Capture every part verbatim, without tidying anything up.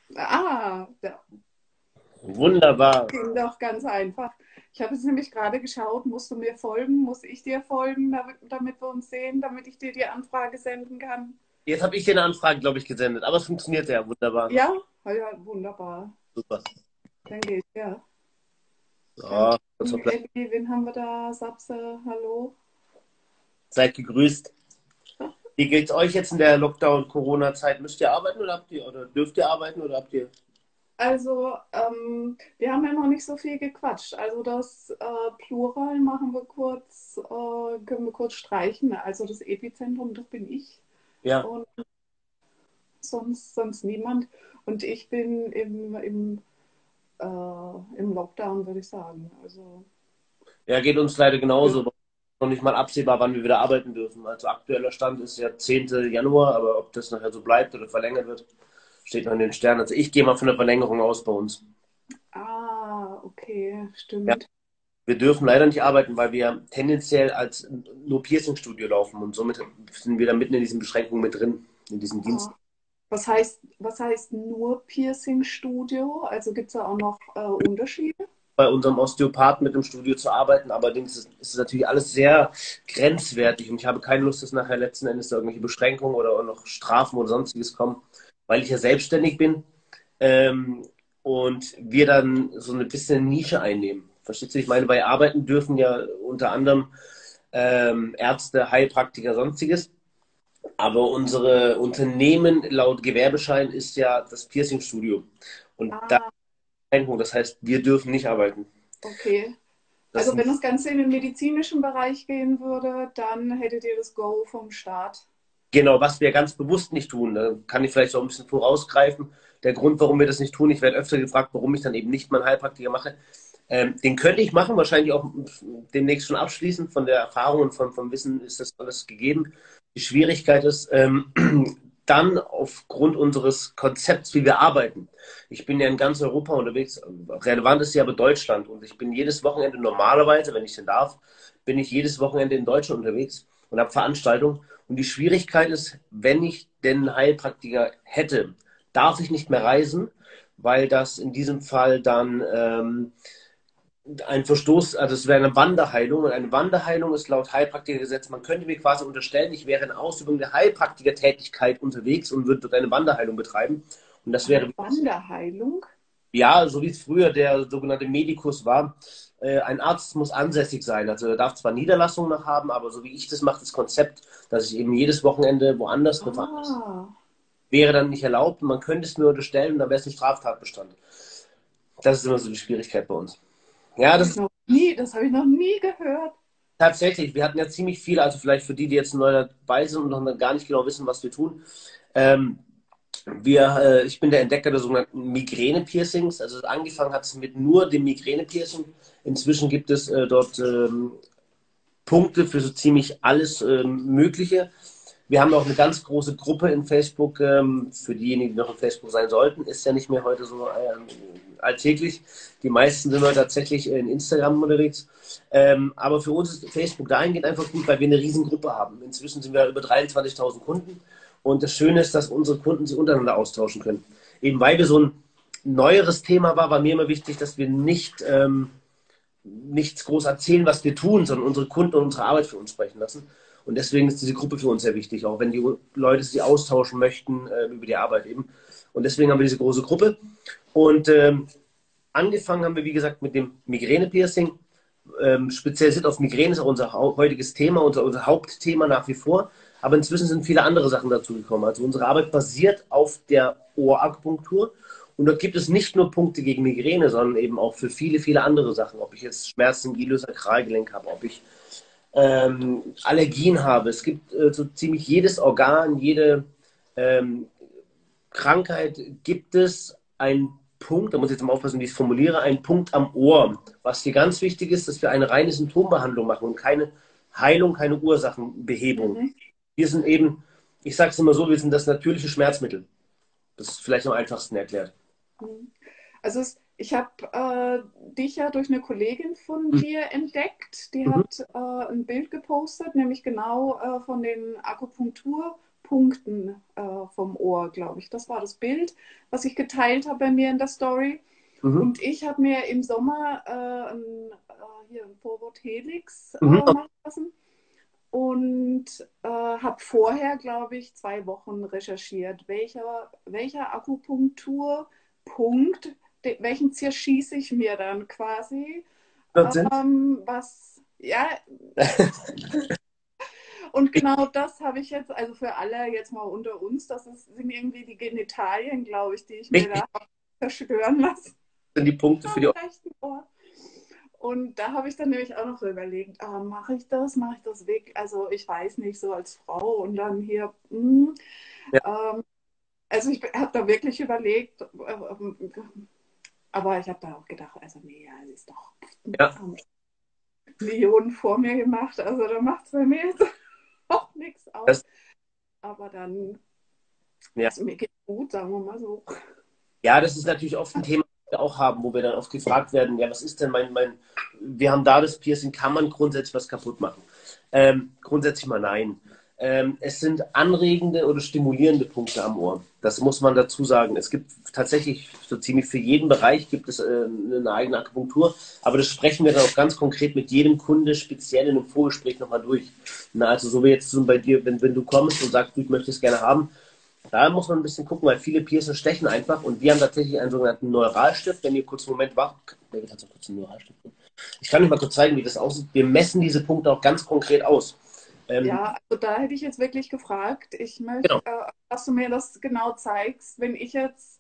Ah, da Wunderbar. ging doch ganz einfach. Ich habe es nämlich gerade geschaut, musst du mir folgen, muss ich dir folgen, damit, damit wir uns sehen, damit ich dir die Anfrage senden kann? Jetzt habe ich dir eine Anfrage, glaube ich, gesendet, aber es funktioniert ja wunderbar. Ja? Ah ja, wunderbar. Super. Dann geht's ja. Dann So, kurz mal Platz. Eddie, wen haben wir da? Sapse, hallo? Seid gegrüßt. Wie geht's euch jetzt in der Lockdown-Corona-Zeit? Müsst ihr arbeiten oder habt ihr oder dürft ihr arbeiten oder habt ihr? Also, ähm, wir haben ja noch nicht so viel gequatscht. Also das äh, Plural machen wir kurz, äh, können wir kurz streichen. Also das Epizentrum, das bin ich Ja. und sonst, sonst niemand. Und ich bin im, im, äh, im Lockdown, würde ich sagen. Also, Ja, geht uns leider ja. genauso. Noch nicht mal absehbar, wann wir wieder arbeiten dürfen. Also aktueller Stand ist ja zehnten Januar, aber ob das nachher so bleibt oder verlängert wird, steht noch in den Sternen. Also ich gehe mal von der Verlängerung aus bei uns. Ah, okay, Ja, stimmt. wir dürfen leider nicht arbeiten, weil wir tendenziell als nur Piercing-Studio laufen und somit sind wir da mitten in diesen Beschränkungen mit drin, in diesen Diensten. Ah. Was heißt, was heißt nur Piercing-Studio? Also gibt es da auch noch äh, Unterschiede? Bei unserem Osteopathen mit dem Studio zu arbeiten. Allerdings ist, ist es natürlich alles sehr grenzwertig und ich habe keine Lust, dass nachher letzten Endes da irgendwelche Beschränkungen oder noch Strafen oder sonstiges kommen, weil ich ja selbstständig bin ähm, und wir dann so eine bisschen Nische einnehmen. Verstehst du? Ich meine, bei Arbeiten dürfen ja unter anderem ähm, Ärzte, Heilpraktiker, sonstiges. Aber unsere Unternehmen laut Gewerbeschein ist ja das Piercing-Studio. Und da Ah, Einschränkung, das heißt, wir dürfen nicht arbeiten. okay. Das Also sind wenn das Ganze in den medizinischen Bereich gehen würde, dann hättet ihr das Go vom Staat. genau, was wir ganz bewusst nicht tun. Da kann ich vielleicht so ein bisschen vorausgreifen. Der Grund, warum wir das nicht tun, ich werde öfter gefragt, warum ich dann eben nicht meinen Heilpraktiker mache. Ähm, den könnte ich machen, wahrscheinlich auch demnächst schon abschließen. Von der Erfahrung und vom, vom Wissen ist das alles gegeben. Die Schwierigkeit ist, ähm, dann aufgrund unseres Konzepts, wie wir arbeiten. Ich bin ja in ganz Europa unterwegs. Relevant ist ja aber Deutschland. Und ich bin jedes Wochenende normalerweise, wenn ich denn darf, bin ich jedes Wochenende in Deutschland unterwegs und habe Veranstaltungen. Und die Schwierigkeit ist, wenn ich denn einen Heilpraktiker hätte, darf ich nicht mehr reisen, weil das in diesem Fall dann ähm, ein Verstoß, also es wäre eine Wanderheilung und eine Wanderheilung ist laut Heilpraktikergesetz, man könnte mir quasi unterstellen, ich wäre in Ausübung der Heilpraktikertätigkeit unterwegs und würde dort eine Wanderheilung betreiben. Und das Eine wäre, Wanderheilung? ja, so wie es früher der sogenannte Medikus war, äh, ein Arzt muss ansässig sein. Also er darf zwar Niederlassungen noch haben, aber so wie ich das mache, das Konzept, dass ich eben jedes Wochenende woanders eine Veranstaltung Ah, wäre dann nicht erlaubt und man könnte es mir unterstellen und dann wäre es ein Straftatbestand. Das ist immer so die Schwierigkeit bei uns. Ja, habe das ich ist noch nie, das habe ich noch nie gehört. tatsächlich, wir hatten ja ziemlich viele, also vielleicht für die, die jetzt neu dabei sind und noch gar nicht genau wissen, was wir tun. Ähm, wir, äh, ich bin der Entdecker der sogenannten Migräne-Piercings. Also angefangen hat es mit nur dem Migräne-Piercing. Inzwischen gibt es äh, dort ähm, Punkte für so ziemlich alles ähm, Mögliche. Wir haben auch eine ganz große Gruppe in Facebook, ähm, für diejenigen, die noch in Facebook sein sollten, ist ja nicht mehr heute so ähm, alltäglich. Die meisten sind heute tatsächlich in Instagram unterwegs. Ähm, aber für uns ist Facebook dahingehend einfach gut, weil wir eine riesen Gruppe haben. Inzwischen sind wir über dreiundzwanzigtausend Kunden und das Schöne ist, dass unsere Kunden sich untereinander austauschen können. Eben weil wir so ein neueres Thema war, war mir immer wichtig, dass wir nicht ähm, nichts groß erzählen, was wir tun, sondern unsere Kunden und unsere Arbeit für uns sprechen lassen. Und deswegen ist diese Gruppe für uns sehr wichtig, auch wenn die Leute sich austauschen möchten äh, über die Arbeit eben. Und deswegen haben wir diese große Gruppe. Und ähm, angefangen haben wir, wie gesagt, mit dem Migräne-Piercing. Ähm, spezialisiert auf Migräne ist auch unser heutiges Thema, unser, unser Hauptthema nach wie vor. Aber inzwischen sind viele andere Sachen dazu gekommen. Also unsere Arbeit basiert auf der Ohrakupunktur. Und dort gibt es nicht nur Punkte gegen Migräne, sondern eben auch für viele, viele andere Sachen. Ob ich jetzt Schmerzen im Iliosakralgelenk habe, ob ich ähm, Allergien habe. Es gibt äh, so ziemlich jedes Organ, jede ähm, Krankheit gibt es einen Punkt, da muss ich jetzt mal aufpassen, wie ich es formuliere, einen Punkt am Ohr. Was hier ganz wichtig ist, dass wir eine reine Symptombehandlung machen und keine Heilung, keine Ursachenbehebung. Mhm. Wir sind eben, ich sage es immer so, wir sind das natürliche Schmerzmittel. Das ist vielleicht am einfachsten erklärt. Mhm. Also es, ich habe äh, dich ja durch eine Kollegin von dir entdeckt. Die Mhm. hat äh, ein Bild gepostet, nämlich genau äh, von den Akupunkturpunkten Punkten äh, vom Ohr, glaube ich. Das war das Bild, was ich geteilt habe bei mir in der Story. Mhm. Und ich habe mir im Sommer äh, ein, äh, hier ein Forward Helix äh, Mhm. machen lassen und äh, habe vorher, glaube ich, zwei Wochen recherchiert, welcher, welcher Akupunkturpunkt, de, welchen zerschieße ich mir dann quasi, vierzehn. ähm, was, ja, und genau das habe ich jetzt, also für alle jetzt mal unter uns, das ist, sind irgendwie die Genitalien, glaube ich, die ich mir Wichtig da habe zerstören lassen sind die Punkte für am die. rechten Ohr. Und da habe ich dann nämlich auch noch so überlegt, ah, mache ich das, mache ich das weg? Also ich weiß nicht, so als Frau und dann hier, mh, Ja, ähm, also ich habe da wirklich überlegt, äh, aber ich habe da auch gedacht, also nee, ja, es ist doch, ja. haben Millionen vor mir gemacht, also da macht es bei mir jetzt auch nichts aus. Das, Aber dann, ja. also mir geht gut, sagen wir mal so. Ja, das ist natürlich oft ein Thema, das wir auch haben, wo wir dann oft gefragt werden, ja, was ist denn mein, mein, wir haben da das Piercing, kann man grundsätzlich was kaputt machen? Ähm, grundsätzlich mal nein. Ähm, es sind anregende oder stimulierende Punkte am Ohr. Das muss man dazu sagen. Es gibt tatsächlich so ziemlich für jeden Bereich gibt es äh, eine eigene Akupunktur, aber das sprechen wir dann auch ganz konkret mit jedem Kunde speziell in einem Vorgespräch nochmal durch. Na, also so wie jetzt so bei dir, wenn, wenn du kommst und sagst, du, ich möchte es gerne haben, da muss man ein bisschen gucken, weil viele Piercing stechen einfach und wir haben tatsächlich einen sogenannten Neuralstift. Wenn ihr kurz einen Moment wach, David hat so kurz einen Neuralstift. Ich kann euch mal kurz zeigen, wie das aussieht. Wir messen diese Punkte auch ganz konkret aus. Ähm, Ja, also da hätte ich jetzt wirklich gefragt. Ich möchte, genau. äh, dass du mir das genau zeigst, wenn ich jetzt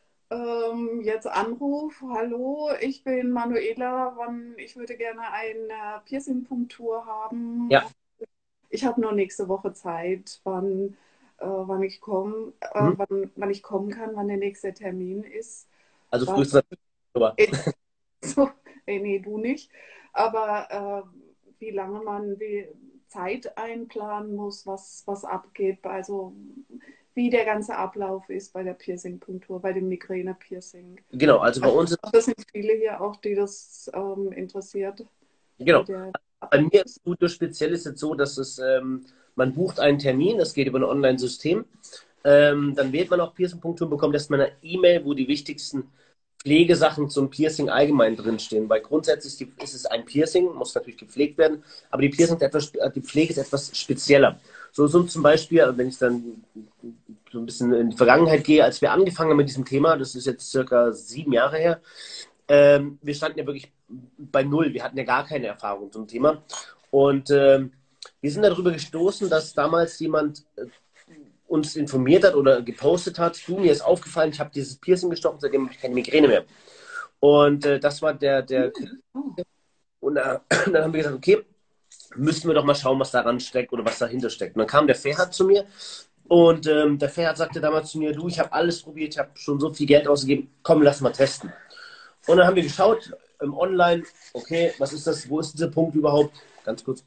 ähm, jetzt anrufe, hallo, ich bin Manuela, wann, ich würde gerne eine Piercing-Punktur haben. Ja. Ich habe nur nächste Woche Zeit, wann, äh, wann ich komme, äh, Mhm. wann, wann ich kommen kann, wann der nächste Termin ist. Also Was, frühestens Oktober. äh, so, nee, nee, du nicht. Aber äh, wie lange man wie Zeit einplanen muss, was, was abgeht, also wie der ganze Ablauf ist bei der Piercing-Punktur, bei dem Migräne-Piercing. Genau, also bei Also uns ist, das sind viele hier auch, die das ähm, interessiert, wie genau. der Bei Ablauf mir ist. gut speziell ist es so, dass es, ähm, man bucht einen Termin, das geht über ein Online-System. Ähm, dann wählt man auch Piercing-Punktur, bekommt erstmal eine E-Mail, wo die wichtigsten Pflegesachen zum Piercing allgemein drinstehen. Weil grundsätzlich ist es ein Piercing, muss natürlich gepflegt werden, aber die, Piercing ist etwas, die Pflege ist etwas spezieller. So, so zum Beispiel, wenn ich dann so ein bisschen in die Vergangenheit gehe, als wir angefangen haben mit diesem Thema, das ist jetzt circa sieben Jahre her, ähm, wir standen ja wirklich bei Null, wir hatten ja gar keine Erfahrung zum Thema. Und ähm, wir sind darüber gestoßen, dass damals jemand äh, uns informiert hat oder gepostet hat, du, mir ist aufgefallen, ich habe dieses Piercing gestochen, seitdem habe ich keine Migräne mehr. Und äh, das war der, der Oh. und äh, dann haben wir gesagt, okay, müssen wir doch mal schauen, was daran steckt oder was dahinter steckt. Und dann kam der Ferhat zu mir und ähm, der Ferhat sagte damals zu mir, du, ich habe alles probiert, ich habe schon so viel Geld ausgegeben, komm, lass mal testen. Und dann haben wir geschaut, im Online, okay, was ist das, wo ist dieser Punkt überhaupt? Ganz kurz.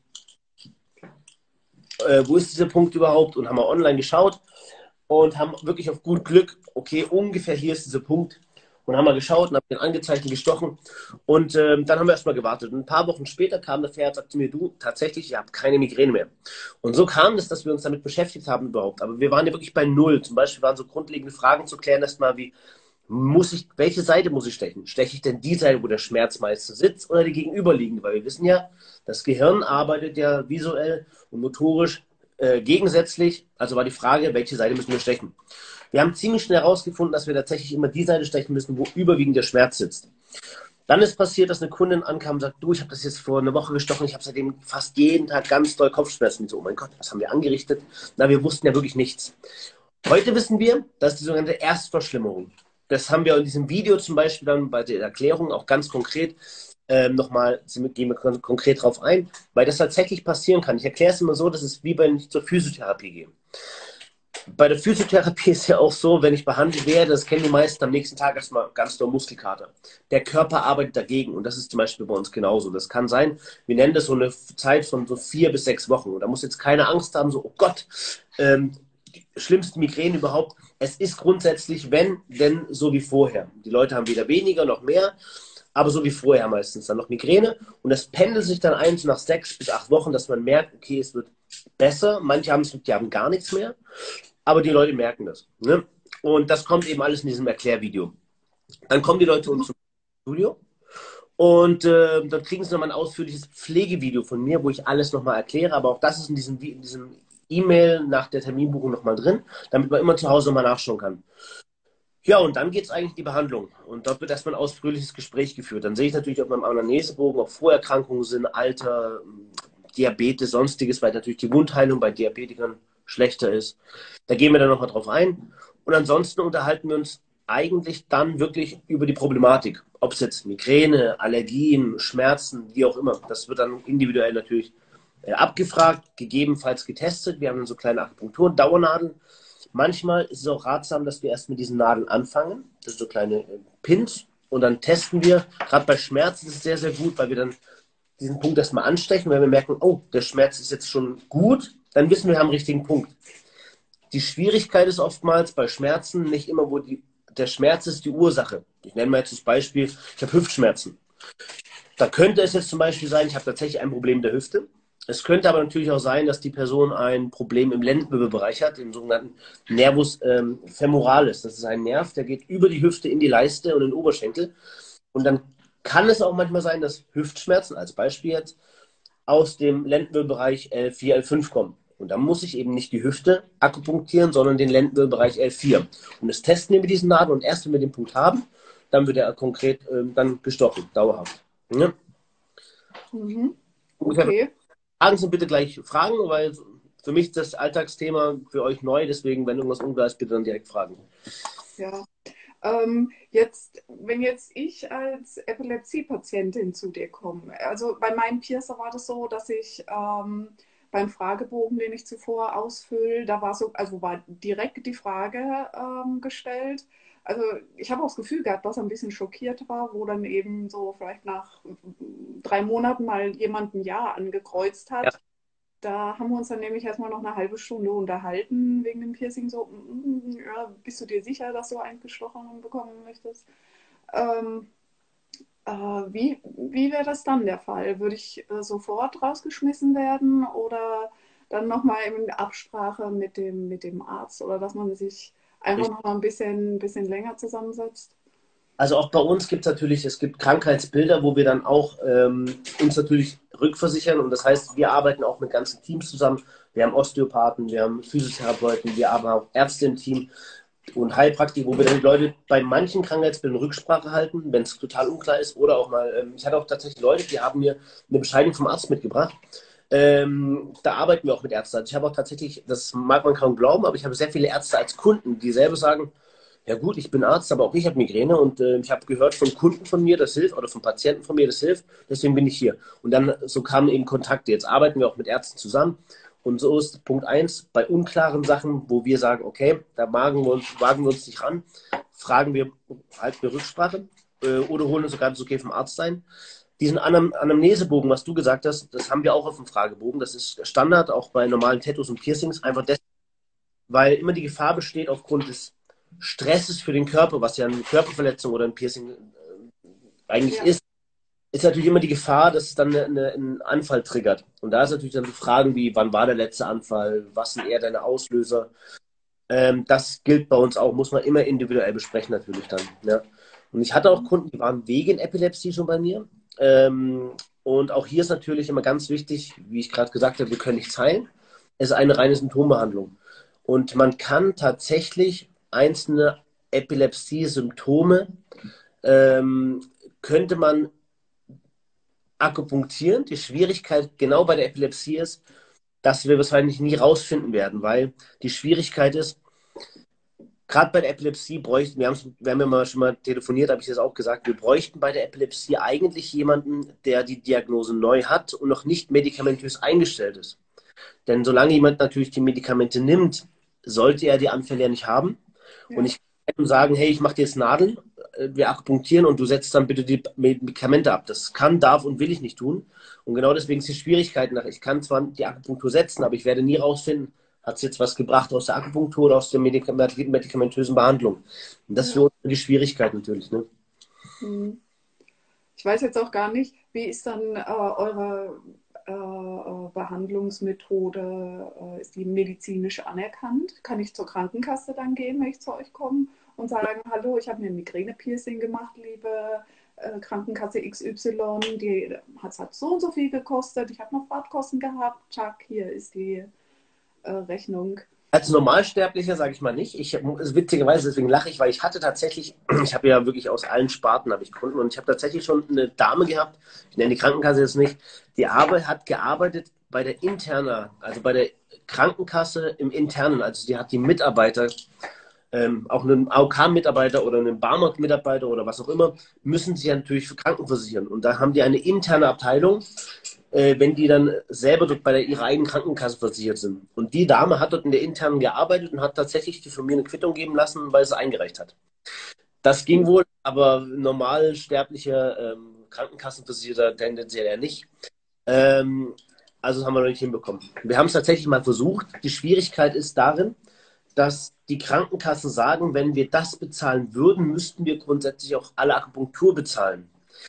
Äh, wo ist dieser Punkt überhaupt? Und haben wir online geschaut und haben wirklich auf gut Glück, okay, ungefähr hier ist dieser Punkt. Und haben mal geschaut und haben den angezeichnet, gestochen. Und ähm, dann haben wir erstmal gewartet. Und ein paar Wochen später kam der Pferd und sagte mir, du, tatsächlich, ihr habt keine Migräne mehr. Und so kam es, dass wir uns damit beschäftigt haben überhaupt. Aber wir waren ja wirklich bei Null. Zum Beispiel waren so grundlegende Fragen zu klären, erstmal wie, muss ich, welche Seite muss ich stechen? Steche ich denn die Seite, wo der Schmerz meistens sitzt, oder die gegenüberliegende? Weil wir wissen ja, das Gehirn arbeitet ja visuell und motorisch äh, gegensätzlich. Also war die Frage, welche Seite müssen wir stechen? Wir haben ziemlich schnell herausgefunden, dass wir tatsächlich immer die Seite stechen müssen, wo überwiegend der Schmerz sitzt. Dann ist passiert, dass eine Kundin ankam und sagt, du, ich habe das jetzt vor einer Woche gestochen, ich habe seitdem fast jeden Tag ganz doll Kopfschmerzen. Und so, oh mein Gott, was haben wir angerichtet? Na, wir wussten ja wirklich nichts. Heute wissen wir, dass die sogenannte Erstverschlimmerung. Das haben wir in diesem Video zum Beispiel dann bei der Erklärung auch ganz konkret ähm, nochmal, gehen wir kon konkret drauf ein, weil das tatsächlich passieren kann. Ich erkläre es immer so, dass es wie wenn ich zur Physiotherapie gehe. Bei der Physiotherapie ist ja auch so, wenn ich behandelt werde, das kennen die meisten, am nächsten Tag erstmal ganz doll Muskelkater. Der Körper arbeitet dagegen und das ist zum Beispiel bei uns genauso. Das kann sein, wir nennen das so eine Zeit von so vier bis sechs Wochen. Und da muss jetzt keine Angst haben, so, oh Gott, ähm, die schlimmste Migräne überhaupt. Es ist grundsätzlich, wenn, denn so wie vorher. Die Leute haben weder weniger noch mehr, aber so wie vorher meistens dann noch Migräne. Und das pendelt sich dann ein, so nach sechs bis acht Wochen, dass man merkt, okay, es wird besser, manche haben es, die haben gar nichts mehr, aber die Leute merken das. Ne? Und das kommt eben alles in diesem Erklärvideo. Dann kommen die Leute uns zum Studio und äh, dann kriegen sie nochmal ein ausführliches Pflegevideo von mir, wo ich alles nochmal erkläre, aber auch das ist in diesem, in diesem E-Mail nach der Terminbuchung nochmal drin, damit man immer zu Hause nochmal nachschauen kann. Ja, und dann geht es eigentlich in die Behandlung. Und dort wird erstmal ein ausführliches Gespräch geführt. Dann sehe ich natürlich auf meinem Anamnesebogen, ob Vorerkrankungen sind, Alter, Diabetes, sonstiges, weil natürlich die Wundheilung bei Diabetikern schlechter ist. Da gehen wir dann nochmal drauf ein. Und ansonsten unterhalten wir uns eigentlich dann wirklich über die Problematik. Ob es jetzt Migräne, Allergien, Schmerzen, wie auch immer. Das wird dann individuell natürlich äh, abgefragt, gegebenenfalls getestet. Wir haben dann so kleine Akupunkturen, Dauernadeln. Manchmal ist es auch ratsam, dass wir erst mit diesen Nadeln anfangen. Das sind so kleine äh, Pins. Und dann testen wir. Gerade bei Schmerzen ist es sehr, sehr gut, weil wir dann diesen Punkt erstmal anstechen. Wenn wir merken, oh, der Schmerz ist jetzt schon gut, dann wissen wir, wir haben den richtigen Punkt. Die Schwierigkeit ist oftmals bei Schmerzen nicht immer, wo die, der Schmerz ist die Ursache. Ich nenne mal jetzt das Beispiel, ich habe Hüftschmerzen. Da könnte es jetzt zum Beispiel sein, ich habe tatsächlich ein Problem der Hüfte. Es könnte aber natürlich auch sein, dass die Person ein Problem im Lendenwirbelbereich hat, den sogenannten Nervus ähm, femoralis. Das ist ein Nerv, der geht über die Hüfte in die Leiste und in den Oberschenkel. Und dann kann es auch manchmal sein, dass Hüftschmerzen, als Beispiel jetzt, aus dem Lendenwirbelbereich L vier, L fünf kommen. Und dann muss ich eben nicht die Hüfte akupunktieren, sondern den Lendenwirbelbereich L vier. Und das testen wir mit diesen Nadeln und erst wenn wir den Punkt haben, dann wird er konkret ähm, dann gestochen, dauerhaft. Ja? Mhm. Okay. Fragen Sie bitte gleich Fragen, weil für mich ist das Alltagsthema für euch neu, deswegen, wenn irgendwas unklar ist, bitte dann direkt fragen. Ja. Ähm, jetzt, wenn jetzt ich als Epilepsie-Patientin zu dir komme, also bei meinem Piercer war das so, dass ich ähm, beim Fragebogen, den ich zuvor ausfülle, da war so, also war direkt die Frage ähm, gestellt. Also ich habe auch das Gefühl gehabt, dass er ein bisschen schockiert war, wo dann eben so vielleicht nach drei Monaten mal jemand ein Ja angekreuzt Ja. hat. Da haben wir uns dann nämlich erstmal noch eine halbe Stunde unterhalten wegen dem Piercing. So, mm, ja, bist du dir sicher, dass du eins gestochen bekommen möchtest? Ähm, äh, wie wie wäre das dann der Fall? Würde ich äh, sofort rausgeschmissen werden oder dann nochmal in Absprache mit dem, mit dem Arzt oder dass man sich einfach noch mal ein bisschen, bisschen länger zusammensetzt? Also auch bei uns gibt es natürlich, es gibt Krankheitsbilder, wo wir dann auch ähm, uns natürlich rückversichern. Und das heißt, wir arbeiten auch mit ganzen Teams zusammen. Wir haben Osteopathen, wir haben Physiotherapeuten, wir haben auch Ärzte im Team und Heilpraktiker, wo wir dann die Leute bei manchen Krankheitsbildern Rücksprache halten, wenn es total unklar ist. Oder auch mal, ähm, ich hatte auch tatsächlich Leute, die haben mir eine Bescheinigung vom Arzt mitgebracht. Ähm, da arbeiten wir auch mit Ärzten. Also ich habe auch tatsächlich, das mag man kaum glauben, aber ich habe sehr viele Ärzte als Kunden, die selber sagen, ja gut, ich bin Arzt, aber auch ich habe Migräne und äh, ich habe gehört von Kunden von mir, das hilft, oder von Patienten von mir, das hilft, deswegen bin ich hier. Und dann so kamen eben Kontakte. Jetzt arbeiten wir auch mit Ärzten zusammen. Und so ist Punkt eins, bei unklaren Sachen, wo wir sagen, okay, da wagen wir uns, wagen wir uns nicht ran, fragen wir, halten wir Rücksprache äh, oder holen uns sogar das Okay vom Arzt ein. Diesen Anam Anamnesebogen, was du gesagt hast, das haben wir auch auf dem Fragebogen. Das ist Standard, auch bei normalen Tattoos und Piercings, einfach deswegen, weil immer die Gefahr besteht aufgrund des Stresses für den Körper, was ja eine Körperverletzung oder ein Piercing äh, eigentlich Ja. ist, ist natürlich immer die Gefahr, dass es dann eine, eine, einen Anfall triggert. Und da ist natürlich dann so Fragen wie, wann war der letzte Anfall, was sind eher deine Auslöser? Ähm, das gilt bei uns auch, muss man immer individuell besprechen natürlich dann. Ja. Und ich hatte auch Kunden, die waren wegen Epilepsie schon bei mir. Ähm, und auch hier ist natürlich immer ganz wichtig, wie ich gerade gesagt habe, wir können nichts heilen. Es ist eine reine Symptombehandlung. Und man kann tatsächlich einzelne Epilepsie-Symptome ähm, könnte man akupunktieren. Die Schwierigkeit genau bei der Epilepsie ist, dass wir wahrscheinlich nie rausfinden werden, weil die Schwierigkeit ist, gerade bei der Epilepsie bräuchten, wir, wir haben ja mal schon mal telefoniert, habe ich das auch gesagt, wir bräuchten bei der Epilepsie eigentlich jemanden, der die Diagnose neu hat und noch nicht medikamentös eingestellt ist. Denn solange jemand natürlich die Medikamente nimmt, sollte er die Anfälle ja nicht haben. Und Ja. ich kann ihm sagen, hey, ich mache dir jetzt Nadeln, äh, wir akupunktieren und du setzt dann bitte die Medikamente ab. Das kann, darf und will ich nicht tun. Und genau deswegen ist die Schwierigkeit nach, ich kann zwar die Akupunktur setzen, aber ich werde nie rausfinden, hat es jetzt was gebracht aus der Akupunktur oder aus der medikamentösen Behandlung. Und das ist für Ja. uns die Schwierigkeit natürlich. Ne? Hm. Ich weiß jetzt auch gar nicht, wie ist dann äh, eure, äh, Behandlungsmethode, äh, ist die medizinisch anerkannt? Kann ich zur Krankenkasse dann gehen, wenn ich zu euch komme und sagen, hallo, ich habe mir ein Migräne-Piercing gemacht, liebe äh, Krankenkasse X Y, die hat, hat so und so viel gekostet, ich habe noch Fahrtkosten gehabt, Chuck, hier ist die äh, Rechnung. Als Normalsterblicher sage ich mal nicht. Ich, witzigerweise, deswegen lache ich, weil ich hatte tatsächlich, ich habe ja wirklich aus allen Sparten habe ich Kunden und ich habe tatsächlich schon eine Dame gehabt, ich nenne die Krankenkasse jetzt nicht, die Arbeit hat gearbeitet bei der Interna, also bei der Krankenkasse im Internen, also die hat die Mitarbeiter, ähm, auch einen A O K-Mitarbeiter oder einen Barmarkt-Mitarbeiter oder was auch immer, müssen sich ja natürlich für Krankenversichern. Und da haben die eine interne Abteilung, äh, wenn die dann selber dort bei der, ihrer eigenen Krankenkasse versichert sind. Und die Dame hat dort in der internen gearbeitet und hat tatsächlich die von mir eine Quittung geben lassen, weil sie eingereicht hat. Das ging wohl, aber normal sterblicher ähm, Krankenkassenversicherter tendenziell eher nicht. Ähm, also das haben wir noch nicht hinbekommen. Wir haben es tatsächlich mal versucht. Die Schwierigkeit ist darin, dass die Krankenkassen sagen, wenn wir das bezahlen würden, müssten wir grundsätzlich auch alle Akupunktur bezahlen.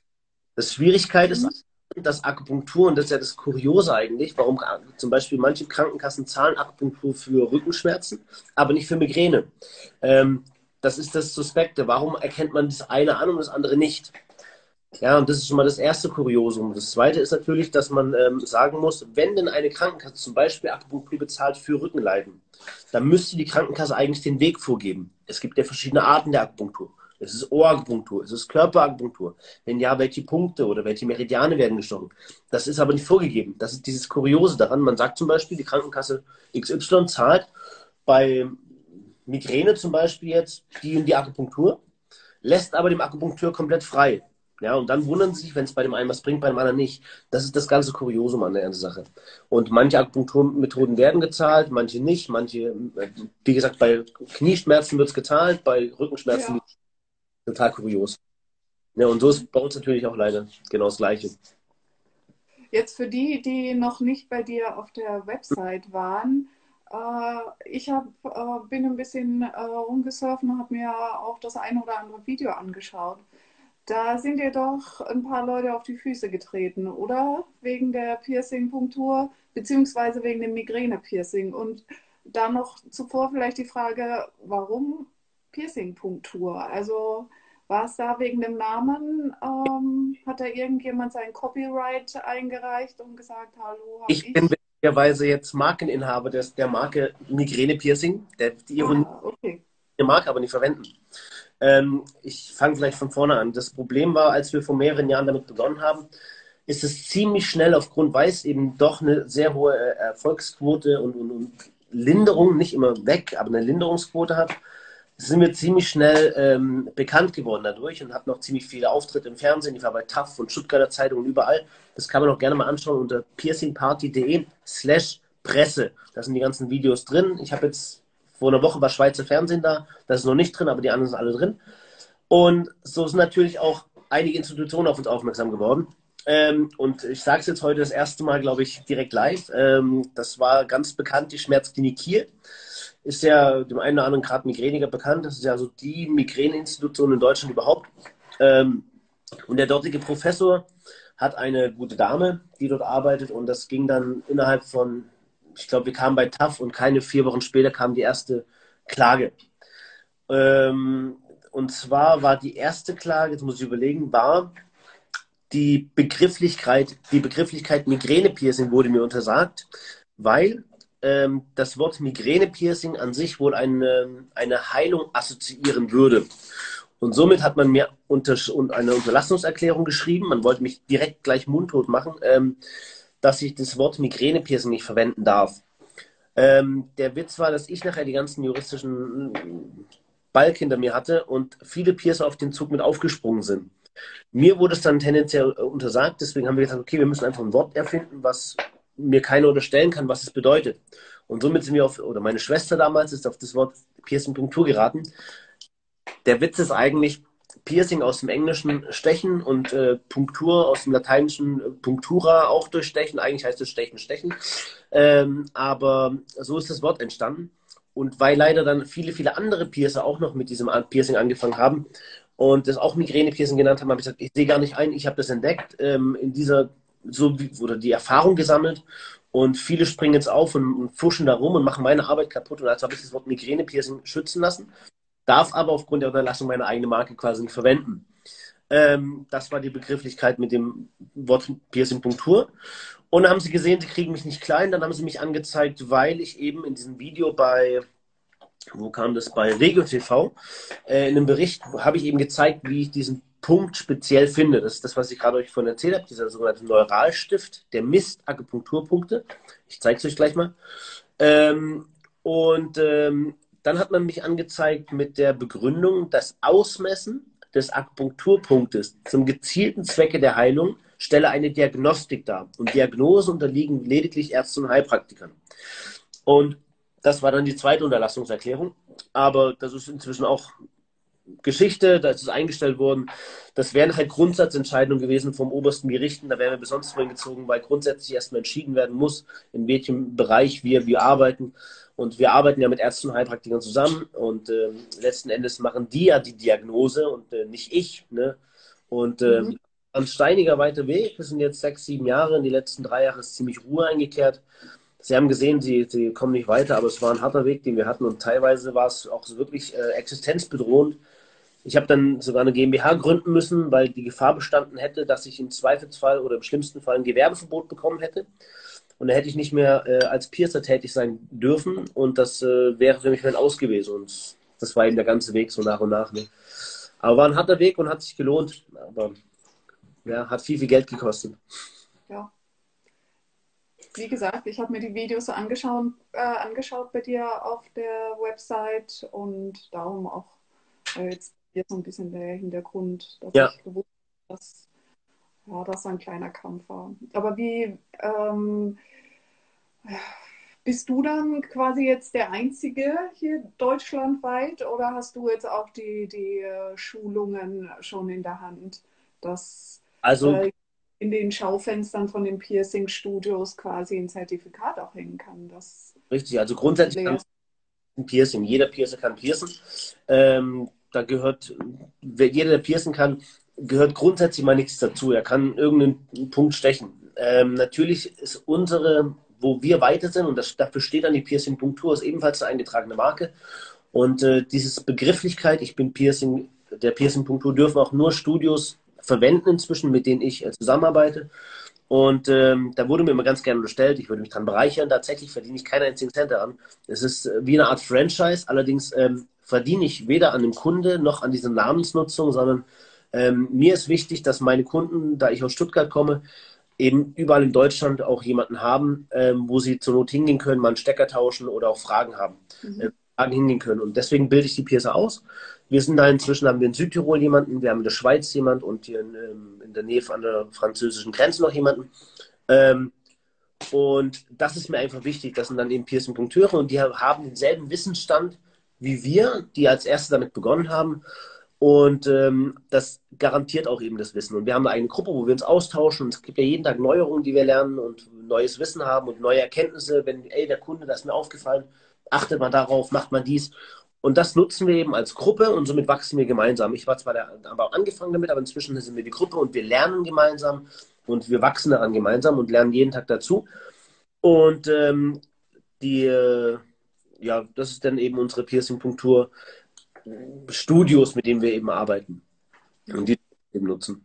Das Schwierigkeit ist, dass Akupunktur, und das ist ja das Kuriose eigentlich, warum zum Beispiel manche Krankenkassen zahlen Akupunktur für Rückenschmerzen, aber nicht für Migräne. Ähm, das ist das Suspekte. Warum erkennt man das eine an und das andere nicht? Ja, und das ist schon mal das erste Kuriosum. Das zweite ist natürlich, dass man ähm, sagen muss, wenn denn eine Krankenkasse zum Beispiel Akupunktur bezahlt für Rückenleiden, dann müsste die Krankenkasse eigentlich den Weg vorgeben. Es gibt ja verschiedene Arten der Akupunktur. Es ist Ohrakupunktur, es ist Körperakupunktur. Wenn ja, welche Punkte oder welche Meridiane werden gestochen. Das ist aber nicht vorgegeben. Das ist dieses Kuriose daran. Man sagt zum Beispiel, die Krankenkasse X Y zahlt bei Migräne zum Beispiel jetzt die und die Akupunktur, lässt aber dem Akupunktur komplett frei. Ja, und dann wundern sie sich, wenn es bei dem einen was bringt, bei dem anderen nicht. Das ist das ganze Kuriosum an der ganzen Sache. Und manche Akupunkturmethoden werden gezahlt, manche nicht. Manche, wie gesagt, bei Knieschmerzen wird es gezahlt, bei Rückenschmerzen Ja. total kurios. Ja, und so ist bei uns natürlich auch leider genau das Gleiche. Jetzt für die, die noch nicht bei dir auf der Website waren, äh, ich hab, äh, bin ein bisschen äh, rumgesurft und habe mir auch das ein oder andere Video angeschaut. Da sind dir doch ein paar Leute auf die Füße getreten, oder? Wegen der Piercing-Punktur, beziehungsweise wegen dem Migräne-Piercing. Und dann noch zuvor vielleicht die Frage, warum Piercing-Punktur? Also war es da wegen dem Namen? Ähm, hat da irgendjemand sein Copyright eingereicht und gesagt, hallo, hab Ich bin ich? witzigerweise jetzt Markeninhaber des, der Marke Migräne Piercing. Der, die Ironie, Ah, okay. die Marke aber nicht verwenden. Ähm, ich fange vielleicht von vorne an. Das Problem war, als wir vor mehreren Jahren damit begonnen haben, ist es ziemlich schnell aufgrund, weil es eben doch eine sehr hohe äh, Erfolgsquote und, und, und Linderung, nicht immer weg, aber eine Linderungsquote hat, sind wir ziemlich schnell ähm, bekannt geworden dadurch und hatten noch ziemlich viele Auftritte im Fernsehen. Ich war bei T A F und Stuttgarter Zeitung und überall. Das kann man auch gerne mal anschauen unter piercingparty.de slash Presse. Da sind die ganzen Videos drin. Ich habe jetzt vor einer Woche war Schweizer Fernsehen da. Das ist noch nicht drin, aber die anderen sind alle drin. Und so sind natürlich auch einige Institutionen auf uns aufmerksam geworden. Ähm, und ich sage es jetzt heute das erste Mal, glaube ich, direkt live. Ähm, das war ganz bekannt, die Schmerzklinik Kiel. Ist ja dem einen oder anderen gerade Migräniker bekannt. Das ist ja so die Migräneinstitution in Deutschland überhaupt. Ähm, und der dortige Professor hat eine gute Dame, die dort arbeitet. Und das ging dann innerhalb von, ich glaube, wir kamen bei T A F und keine vier Wochen später kam die erste Klage. Ähm, und zwar war die erste Klage, jetzt muss ich überlegen, war die Begrifflichkeit, die Begrifflichkeit Migräne-Piercing wurde mir untersagt, weil ähm, das Wort Migräne-Piercing an sich wohl eine, eine Heilung assoziieren würde. Und somit hat man mir unter, eine Unterlassungserklärung geschrieben, man wollte mich direkt gleich mundtot machen, ähm, dass ich das Wort Migräne-Piercing nicht verwenden darf. Ähm, der Witz war, dass ich nachher die ganzen juristischen Balk hinter mir hatte und viele Piercer auf den Zug mit aufgesprungen sind. Mir wurde es dann tendenziell untersagt, deswegen haben wir gesagt, okay, wir müssen einfach ein Wort erfinden, was mir keiner unterstellen kann, was es bedeutet. Und somit sind wir auf, oder meine Schwester damals ist auf das Wort Piercing-Punktur geraten. Der Witz ist eigentlich, Piercing aus dem Englischen Stechen und äh, Punktur aus dem Lateinischen äh, Punctura auch durch Stechen. Eigentlich heißt es Stechen, Stechen. Ähm, aber so ist das Wort entstanden. Und weil leider dann viele, viele andere Piercer auch noch mit diesem Art Piercing angefangen haben und das auch Migräne-Piercing genannt haben, habe ich gesagt, ich sehe gar nicht ein, ich habe das entdeckt ähm, in dieser so wie, oder die Erfahrung gesammelt und viele springen jetzt auf und, und fuschen da rum und machen meine Arbeit kaputt und also habe ich das Wort Migräne-Piercing schützen lassen, darf aber aufgrund der Unterlassung meine eigene Marke quasi nicht verwenden. Ähm, das war die Begrifflichkeit mit dem Wort Piercing-Punktur. Und dann haben sie gesehen, sie kriegen mich nicht klein, dann haben sie mich angezeigt, weil ich eben in diesem Video bei, wo kam das, bei Regio T V, äh, in einem Bericht habe ich eben gezeigt, wie ich diesen Punkt speziell finde. Das ist das, was ich gerade euch vorhin erzählt habe, dieser sogenannte Neuralstift, der misst Akupunkturpunkte. Ich zeige es euch gleich mal. Ähm, und ähm, dann hat man mich angezeigt mit der Begründung, das Ausmessen des Akupunkturpunktes zum gezielten Zwecke der Heilung stelle eine Diagnostik dar. Und Diagnosen unterliegen lediglich Ärzten und Heilpraktikern. Und das war dann die zweite Unterlassungserklärung. Aber das ist inzwischen auch Geschichte, da ist es eingestellt worden. Das wären halt Grundsatzentscheidungen gewesen vom obersten Gerichten. Da wären wir bis sonst wohin gezogen, weil grundsätzlich erstmal entschieden werden muss, in welchem Bereich wir, wir arbeiten. Und wir arbeiten ja mit Ärzten und Heilpraktikern zusammen. Und äh, letzten Endes machen die ja die Diagnose und äh, nicht ich. Ne? Und äh, Mhm. ein steiniger weiter Weg. Das sind jetzt sechs, sieben Jahre. In die letzten drei Jahre ist ziemlich Ruhe eingekehrt. Sie haben gesehen, sie, sie kommen nicht weiter, aber es war ein harter Weg, den wir hatten. Und teilweise war es auch so wirklich äh, existenzbedrohend. Ich habe dann sogar eine GmbH gründen müssen, weil die Gefahr bestanden hätte, dass ich im Zweifelsfall oder im schlimmsten Fall ein Gewerbeverbot bekommen hätte. Und da hätte ich nicht mehr äh, als Piercer tätig sein dürfen. Und das äh, wäre für mich ein Aus gewesen. Und das war eben der ganze Weg so nach und nach. Ne? Aber war ein harter Weg und hat sich gelohnt. Aber ja, hat viel, viel Geld gekostet. Ja. Wie gesagt, ich habe mir die Videos angeschaut, äh, angeschaut bei dir auf der Website und darum auch äh, jetzt hier so ein bisschen der Hintergrund, dass Ja, ich gewusst habe, dass ja, das ein kleiner Kampf war. Aber wie ähm, bist du dann quasi jetzt der Einzige hier deutschlandweit oder hast du jetzt auch die, die äh, Schulungen schon in der Hand, dass also äh, in den Schaufenstern von den Piercing-Studios quasi ein Zertifikat auch hängen kann, dass richtig. Also dass viele grundsätzlich kann jetzt. ein Piercing. Jeder Piercer kann piercen. Ähm, da gehört, jeder, der piercen kann, gehört grundsätzlich mal nichts dazu. Er kann irgendeinen Punkt stechen. Ähm, natürlich ist unsere, wo wir weiter sind, und das, dafür steht dann die Piercing-Punktur, ist ebenfalls eine eingetragene Marke. Und äh, diese Begrifflichkeit, ich bin Piercing, der Piercing-Punktur, dürfen auch nur Studios verwenden inzwischen, mit denen ich äh, zusammenarbeite. Und ähm, da wurde mir immer ganz gerne unterstellt, ich würde mich dran bereichern. Tatsächlich verdiene ich keinen einzigen Cent daran. Es ist äh, wie eine Art Franchise, allerdings ähm, verdiene ich weder an dem Kunde noch an dieser Namensnutzung, sondern ähm, mir ist wichtig, dass meine Kunden, da ich aus Stuttgart komme, eben überall in Deutschland auch jemanden haben, ähm, wo sie zur Not hingehen können, mal einen Stecker tauschen oder auch Fragen haben, äh, Mhm. Fragen hingehen können. Und deswegen bilde ich die Piercer aus. Wir sind da inzwischen, haben wir in Südtirol jemanden, wir haben in der Schweiz jemanden und hier in, ähm, in der Nähe an der französischen Grenze noch jemanden. Ähm, und das ist mir einfach wichtig. Das sind dann eben Piercing-Punkteure und die haben denselben Wissensstand wie wir, die als Erste damit begonnen haben. Und ähm, das garantiert auch eben das Wissen. Und wir haben eine eigene Gruppe, wo wir uns austauschen. Und es gibt ja jeden Tag Neuerungen, die wir lernen und neues Wissen haben und neue Erkenntnisse. Wenn, ey, der Kunde, das ist mir aufgefallen, achtet man darauf, macht man dies. Und das nutzen wir eben als Gruppe und somit wachsen wir gemeinsam. Ich war zwar der, aber auch angefangen damit, aber inzwischen sind wir die Gruppe und wir lernen gemeinsam und wir wachsen daran gemeinsam und lernen jeden Tag dazu. Und ähm, die, äh, ja, das ist dann eben unsere Piercing-Punktur Studios, mit denen wir eben arbeiten und Mhm. die eben nutzen.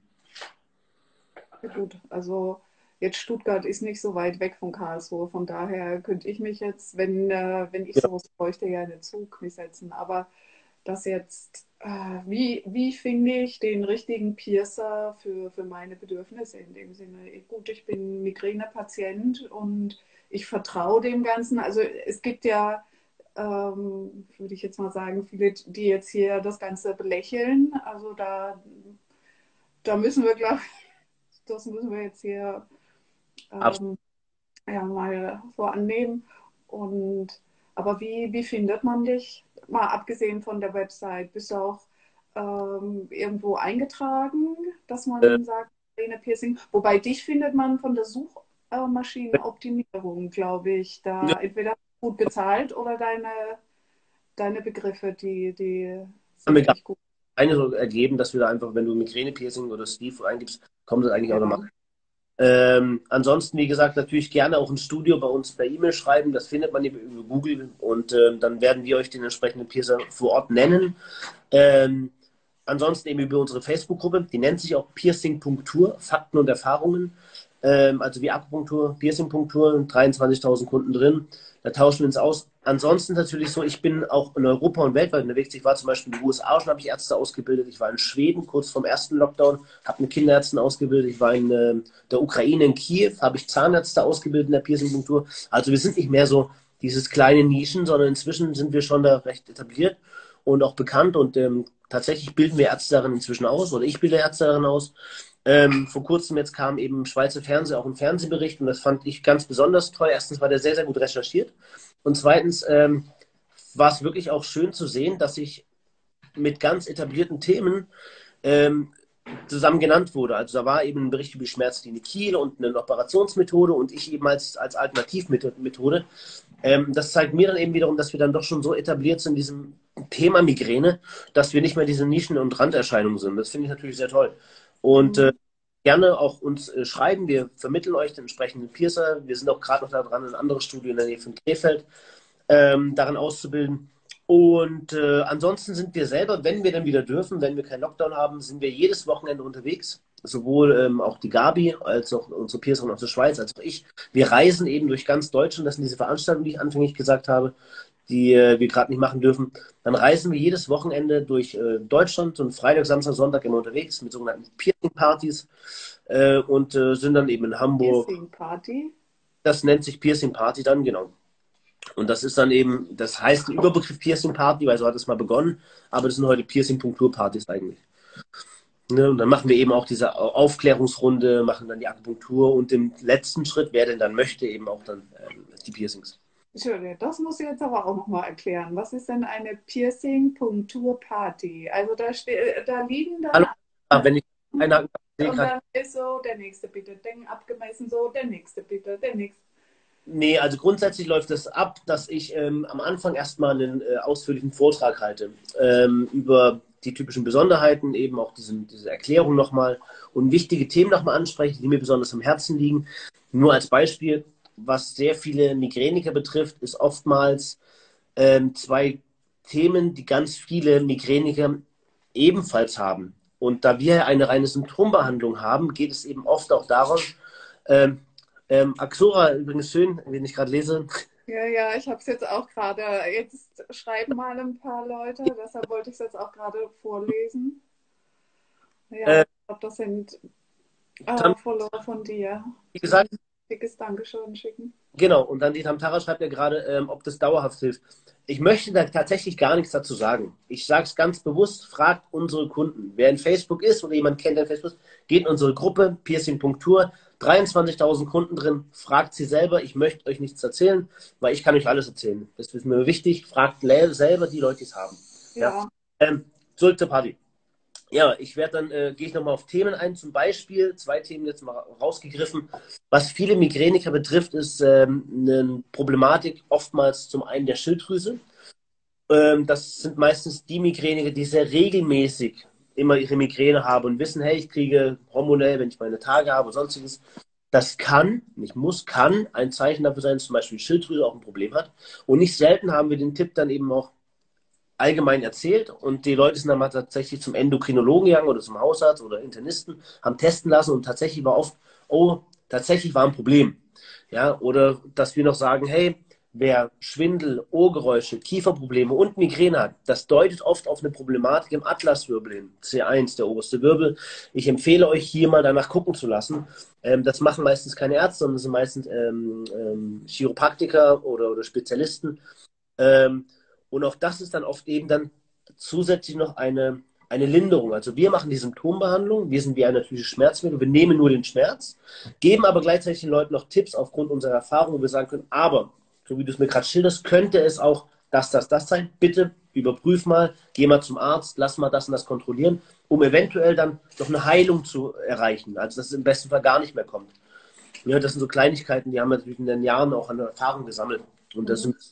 Ja, gut, also jetzt Stuttgart ist nicht so weit weg von Karlsruhe, von daher könnte ich mich jetzt, wenn, äh, wenn ich Ja, sowas bräuchte, ja in den Zug mich setzen. Aber das jetzt, äh, wie, wie finde ich den richtigen Piercer für, für meine Bedürfnisse in dem Sinne? Gut, ich bin Migränepatient und ich vertraue dem Ganzen. Also es gibt ja, ähm, würde ich jetzt mal sagen, viele, die jetzt hier das Ganze belächeln. Also da, da müssen wir, glaube ich, das müssen wir jetzt hier absolut. ähm, ja, mal so annehmen. Und aber wie, wie findet man dich? Mal abgesehen von der Website, bist du auch ähm, irgendwo eingetragen, dass Äh, man sagt, Lene Piercing, wobei dich findet man von der Suchmaschinenoptimierung, glaube ich, ja, da entweder gut bezahlt oder deine, deine Begriffe, die, die haben wir sind gerade echt gut. eine so ergeben, dass wir da einfach, wenn du Migräne-Piercing oder Sleeve eingibst, kommt das eigentlich Ja, automatisch. Ähm, ansonsten, wie gesagt, natürlich gerne auch ein Studio bei uns per E-Mail schreiben. Das findet man über, über Google und ähm, dann werden wir euch den entsprechenden Piercer vor Ort nennen. Ähm, ansonsten eben über unsere Facebook-Gruppe, die nennt sich auch Piercing-Punktur, Fakten und Erfahrungen. Ähm, also wie Akupunktur, Piercing-Punktur, dreiundzwanzigtausend Kunden drin. Da tauschen wir uns aus. Ansonsten natürlich so, ich bin auch in Europa und weltweit unterwegs. Ich war zum Beispiel in den U S A schon, habe ich Ärzte ausgebildet. Ich war in Schweden kurz vorm ersten Lockdown, habe eine Kinderärztin ausgebildet. Ich war in äh, der Ukraine, in Kiew, habe ich Zahnärzte ausgebildet in der Piercing-Punktur. Also wir sind nicht mehr so dieses kleine Nischen, sondern inzwischen sind wir schon da recht etabliert und auch bekannt. Und ähm, tatsächlich bilden wir Ärzte darin inzwischen aus oder ich bilde Ärzte darin aus. Ähm, vor kurzem jetzt kam eben im Schweizer Fernsehen auch ein Fernsehbericht und das fand ich ganz besonders toll. Erstens war der sehr, sehr gut recherchiert und zweitens ähm, war es wirklich auch schön zu sehen, dass ich mit ganz etablierten Themen ähm, zusammen genannt wurde. Also da war eben ein Bericht über die Schmerzklinik Kiel und eine Operationsmethode und ich eben als, als Alternativmethode. Ähm, das zeigt mir dann eben wiederum, dass wir dann doch schon so etabliert sind in diesem Thema Migräne, dass wir nicht mehr diese Nischen- und Randerscheinungen sind. Das finde ich natürlich sehr toll. Und äh, Mhm. gerne auch uns äh, schreiben. Wir vermitteln euch den entsprechenden Piercer. Wir sind auch gerade noch daran, ein anderes Studio in der Nähe von Krefeld ähm, daran auszubilden. Und äh, ansonsten sind wir selber, wenn wir dann wieder dürfen, wenn wir keinen Lockdown haben, sind wir jedes Wochenende unterwegs. Sowohl ähm, auch die Gabi, als auch unsere Piercerin aus der Schweiz, als auch ich. Wir reisen eben durch ganz Deutschland. Das sind diese Veranstaltungen, die ich anfänglich gesagt habe, die äh, wir gerade nicht machen dürfen. Dann reisen wir jedes Wochenende durch äh, Deutschland und Freitag, Samstag, Sonntag immer unterwegs mit sogenannten Piercing-Partys äh, und äh, sind dann eben in Hamburg. Piercing Party. Das nennt sich Piercing Party dann, genau. Und das ist dann eben, das heißt ein Überbegriff Piercing Party, weil so hat es mal begonnen, aber das sind heute Piercing-Punktur-Partys eigentlich. Ne? Und dann machen wir eben auch diese Aufklärungsrunde, machen dann die Akupunktur und im letzten Schritt, wer denn dann möchte, eben auch dann ähm, die Piercings. Entschuldigung, das muss ich jetzt aber auch nochmal erklären. Was ist denn eine Piercing-Punktur-Party? Also da, ste- da liegen dann Hallo, ah, wenn ich einhaken kann, und kann dann ist so der nächste bitte, den abgemessen, so der nächste bitte, der nächste. nee, also grundsätzlich läuft es ab, dass ich ähm, am Anfang erstmal einen äh, ausführlichen Vortrag halte ähm, über die typischen Besonderheiten, eben auch diesen, diese Erklärung nochmal und wichtige Themen nochmal anspreche, die mir besonders am Herzen liegen. Nur als Beispiel, was sehr viele Migräniker betrifft, ist oftmals ähm, zwei Themen, die ganz viele Migräniker ebenfalls haben. Und da wir eine reine Symptombehandlung haben, geht es eben oft auch darum, ähm, ähm, Axora, übrigens schön, den ich gerade lese. Ja, ja, ich habe es jetzt auch gerade, jetzt schreiben mal ein paar Leute, deshalb wollte ich es jetzt auch gerade vorlesen. Ja, Äh, ich glaube, das sind äh, Tam, Follower von dir, wie die gesagt, ein dickes Dankeschön schicken. genau. Und dann die Tamtara schreibt ja gerade, ähm, ob das dauerhaft hilft. Ich möchte da tatsächlich gar nichts dazu sagen. Ich sage es ganz bewusst, fragt unsere Kunden. Wer in Facebook ist oder jemand kennt, der in Facebook ist, geht in unsere Gruppe, Piercing Punktur, dreiundzwanzigtausend Kunden drin, fragt sie selber. Ich möchte euch nichts erzählen, weil ich kann euch alles erzählen. Das ist mir wichtig. Fragt selber die Leute, die es haben. Ja? Ja, Ähm, zurück zur Party. Ja, ich werde dann, äh, gehe ich nochmal auf Themen ein. Zum Beispiel, zwei Themen jetzt mal rausgegriffen. Was viele Migräniker betrifft, ist ähm, eine Problematik oftmals zum einen der Schilddrüse. Ähm, das sind meistens die Migräniker, die sehr regelmäßig immer ihre Migräne haben und wissen, hey, ich kriege hormonell, wenn ich meine Tage habe und sonstiges. Das kann, nicht muss, kann ein Zeichen dafür sein, dass zum Beispiel die Schilddrüse auch ein Problem hat. Und nicht selten haben wir den Tipp dann eben auch allgemein erzählt und die Leute sind dann mal tatsächlich zum Endokrinologen gegangen oder zum Hausarzt oder Internisten, haben testen lassen und tatsächlich war oft, oh, tatsächlich war ein Problem. Ja, oder dass wir noch sagen, hey, wer Schwindel, Ohrgeräusche, Kieferprobleme und Migräne hat, das deutet oft auf eine Problematik im Atlaswirbel hin, C eins, der oberste Wirbel. Ich empfehle euch hier mal danach gucken zu lassen. Ähm, das machen meistens keine Ärzte, sondern das sind meistens ähm, ähm, Chiropraktiker oder, oder Spezialisten. Ähm, und auch das ist dann oft eben dann zusätzlich noch eine, eine Linderung. Also wir machen die Symptombehandlung, wir sind wie ein natürliches Schmerzmittel, wir nehmen nur den Schmerz, geben aber gleichzeitig den Leuten noch Tipps aufgrund unserer Erfahrung, wo wir sagen können, aber, so wie du es mir gerade schilderst, könnte es auch das, das, das sein. Bitte überprüf mal, geh mal zum Arzt, lass mal das und das kontrollieren, um eventuell dann noch eine Heilung zu erreichen. Also dass es im besten Fall gar nicht mehr kommt. Ja, das sind so Kleinigkeiten, die haben wir natürlich in den Jahren auch an Erfahrung gesammelt. Und das mhm. sind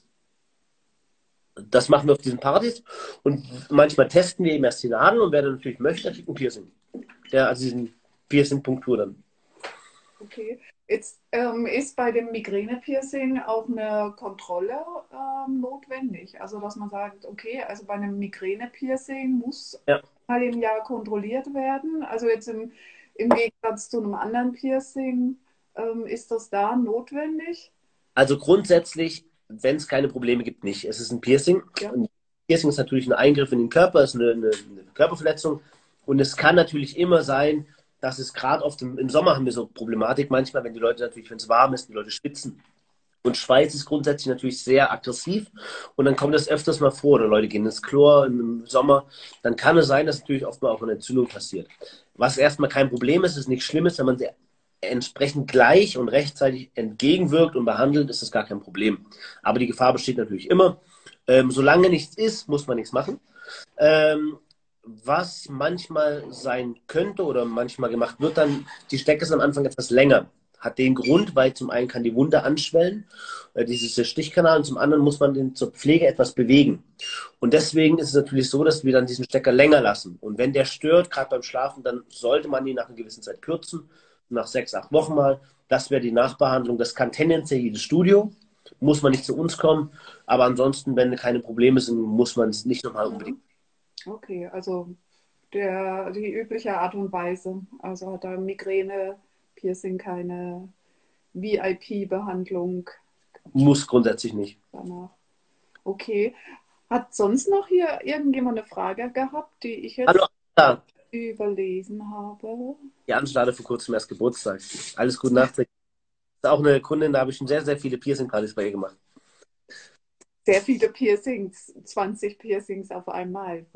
das machen wir auf diesen Partys und manchmal testen wir eben erst die Laden und wer dann natürlich möchte, der kriegt ein Piercing. Der, also diesen Piercing-Punktur dann. Okay. Jetzt ähm, ist bei dem Migräne-Piercing auch eine Kontrolle ähm, notwendig. Also, dass man sagt, okay, also bei einem Migräne-Piercing muss Ja. mal im Jahr kontrolliert werden. Also jetzt im, im Gegensatz zu einem anderen Piercing, ähm, ist das da notwendig? Also grundsätzlich, wenn es keine Probleme gibt, nicht. Es ist ein Piercing. Ja. Ein Piercing ist natürlich ein Eingriff in den Körper, ist eine, eine, eine Körperverletzung. Und es kann natürlich immer sein, dass es gerade oft im, im Sommer haben wir so Problematik manchmal, wenn die Leute natürlich, wenn es warm ist, die Leute schwitzen. Und Schweiß ist grundsätzlich natürlich sehr aggressiv und dann kommt das öfters mal vor, oder Leute gehen ins Chlor im Sommer, dann kann es sein, dass natürlich oft mal auch eine Entzündung passiert. Was erstmal kein Problem ist, ist nichts Schlimmes, wenn man sie entsprechend gleich und rechtzeitig entgegenwirkt und behandelt, ist das gar kein Problem. Aber die Gefahr besteht natürlich immer. Ähm, solange nichts ist, muss man nichts machen. Ähm, was manchmal sein könnte oder manchmal gemacht wird, dann, die Stecke ist am Anfang etwas länger. Hat den Grund, weil zum einen kann die Wunde anschwellen, äh, dieses Stichkanal, und zum anderen muss man den zur Pflege etwas bewegen. Und deswegen ist es natürlich so, dass wir dann diesen Stecker länger lassen. Und wenn der stört, gerade beim Schlafen, dann sollte man ihn nach einer gewissen Zeit kürzen, nach sechs, acht Wochen mal. Das wäre die Nachbehandlung. Das kann tendenziell jedes Studio, muss man nicht zu uns kommen. Aber ansonsten, wenn keine Probleme sind, muss man es nicht nochmal unbedingt. Okay, also der, die übliche Art und Weise. Also hat da Migräne-Piercing keine V I P-Behandlung Muss grundsätzlich nicht. danach. Okay. Hat sonst noch hier irgendjemand eine Frage gehabt, die ich Hallo, jetzt Anna. überlesen habe? Die Angela hatte vor kurzem erst Geburtstag. Alles gut nachträglich. Das ist auch eine Kundin, da habe ich schon sehr, sehr viele Piercing-Partys bei ihr gemacht. Sehr viele Piercings, zwanzig Piercings auf einmal.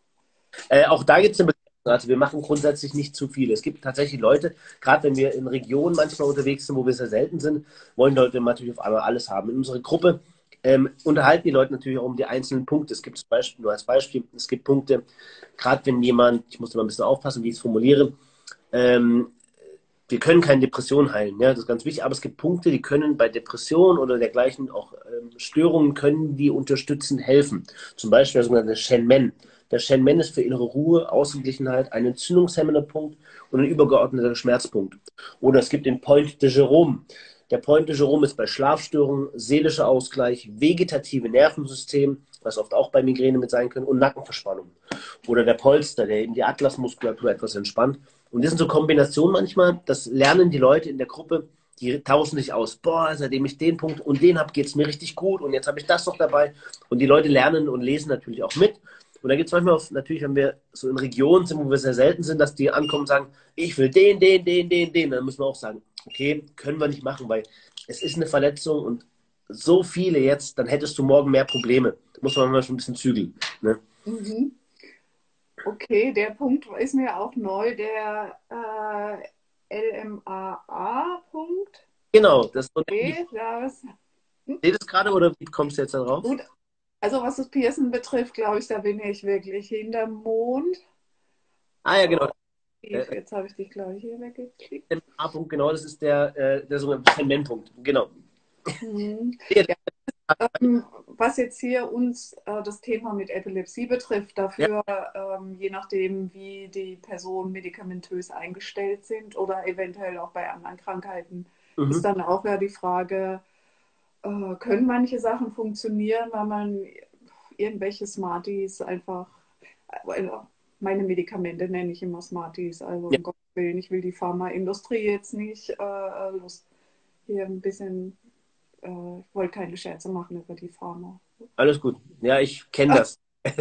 Äh, auch da gibt es eine Begrenzung. Also wir machen grundsätzlich nicht zu viel. Es gibt tatsächlich Leute, gerade wenn wir in Regionen manchmal unterwegs sind, wo wir sehr selten sind, wollen Leute natürlich auf einmal alles haben. In unserer Gruppe ähm, unterhalten die Leute natürlich auch um die einzelnen Punkte. Es gibt zum Beispiel, nur als Beispiel, es gibt Punkte, gerade wenn jemand, ich muss da mal ein bisschen aufpassen, wie ich es formuliere, ähm, wir können keine Depression heilen, ja, das ist ganz wichtig, aber es gibt Punkte, die können bei Depressionen oder dergleichen auch ähm, Störungen können die unterstützend helfen. Zum Beispiel der sogenannte Shen-Men. Der Shen-Men ist für innere Ruhe, Ausgeglichenheit ein entzündungshemmender Punkt und ein übergeordneter Schmerzpunkt. Oder es gibt den Point de Jerome. Der Point de Jerome ist bei Schlafstörungen, seelischer Ausgleich, vegetative Nervensystem, was oft auch bei Migräne mit sein können, und Nackenverspannung. Oder der Polster, der eben die Atlasmuskulatur etwas entspannt. Und das sind so Kombinationen manchmal, das lernen die Leute in der Gruppe, die tauschen sich aus. Boah, seitdem ich den Punkt und den habe, geht es mir richtig gut und jetzt habe ich das noch dabei. Und die Leute lernen und lesen natürlich auch mit. Und da gibt es manchmal, auch, natürlich, wenn wir so in Regionen sind, wo wir sehr selten sind, dass die ankommen und sagen, ich will den, den, den, den, den. Dann müssen wir auch sagen, okay, können wir nicht machen, weil es ist eine Verletzung und so viele jetzt, dann hättest du morgen mehr Probleme. Da muss man mal schon ein bisschen zügeln. Ne? Mhm. Okay, der Punkt ist mir auch neu, der äh, L M A A-Punkt. Genau, das ist so Okay, das, hm, seht es gerade oder wie kommst du jetzt da drauf? gut. Also was das Piercing betrifft, glaube ich, da bin ich wirklich hinterm Mond. Ah ja, Oh, genau. Äh, jetzt habe ich dich, glaube ich, hier weggeklickt. A-Punkt, genau, das ist der, äh, der sogenannte Segmentpunkt. Genau. Mhm. Ja, Ja, ähm, was jetzt hier uns äh, das Thema mit Epilepsie betrifft, ja. dafür, ähm, je nachdem, wie die Personen medikamentös eingestellt sind oder eventuell auch bei anderen Krankheiten, ist Mhm. dann auch wieder die Frage, äh, können manche Sachen funktionieren, weil man irgendwelche Smarties einfach, äh, meine Medikamente nenne ich immer Smarties, also Ja, um Gottes Willen, ich will die Pharmaindustrie jetzt nicht äh, Lust, hier ein bisschen, äh, ich wollte keine Scherze machen über die Pharma. alles gut. Ja, ich kenne das.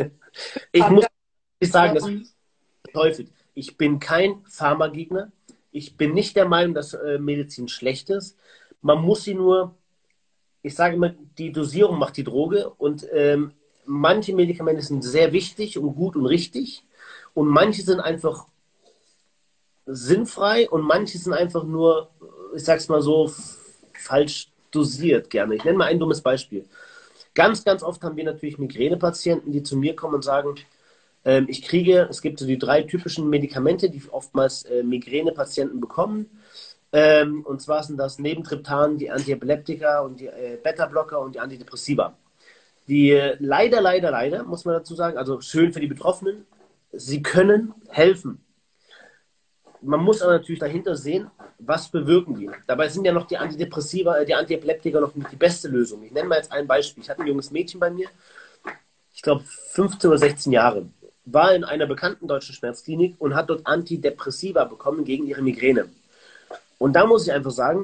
Ich muss nicht sagen, das Ähm, verteufelt. Ich bin kein Pharmagegner. Ich bin nicht der Meinung, dass äh, Medizin schlecht ist. Man muss sie nur, ich sage immer, die Dosierung macht die Droge und ähm, manche Medikamente sind sehr wichtig und gut und richtig und manche sind einfach sinnfrei und manche sind einfach nur, ich sag's mal so, falsch dosiert gerne. Ich nenne mal ein dummes Beispiel. Ganz, ganz oft haben wir natürlich Migränepatienten, die zu mir kommen und sagen, ähm, ich kriege, es gibt so die drei typischen Medikamente, die oftmals äh, Migränepatienten bekommen. Ähm, und zwar sind das neben Triptan die Antiepileptika und die äh, Beta-Blocker und die Antidepressiva. Die äh, leider, leider, leider, muss man dazu sagen, also schön für die Betroffenen, sie können helfen. man muss aber natürlich dahinter sehen, was bewirken die. Dabei sind ja noch die Antidepressiva, äh, die Antiepileptika noch nicht die beste Lösung. Ich nenne mal jetzt ein Beispiel. Ich hatte ein junges Mädchen bei mir, ich glaube fünfzehn oder sechzehn Jahre, war in einer bekannten deutschen Schmerzklinik und hat dort Antidepressiva bekommen gegen ihre Migräne. Und da muss ich einfach sagen,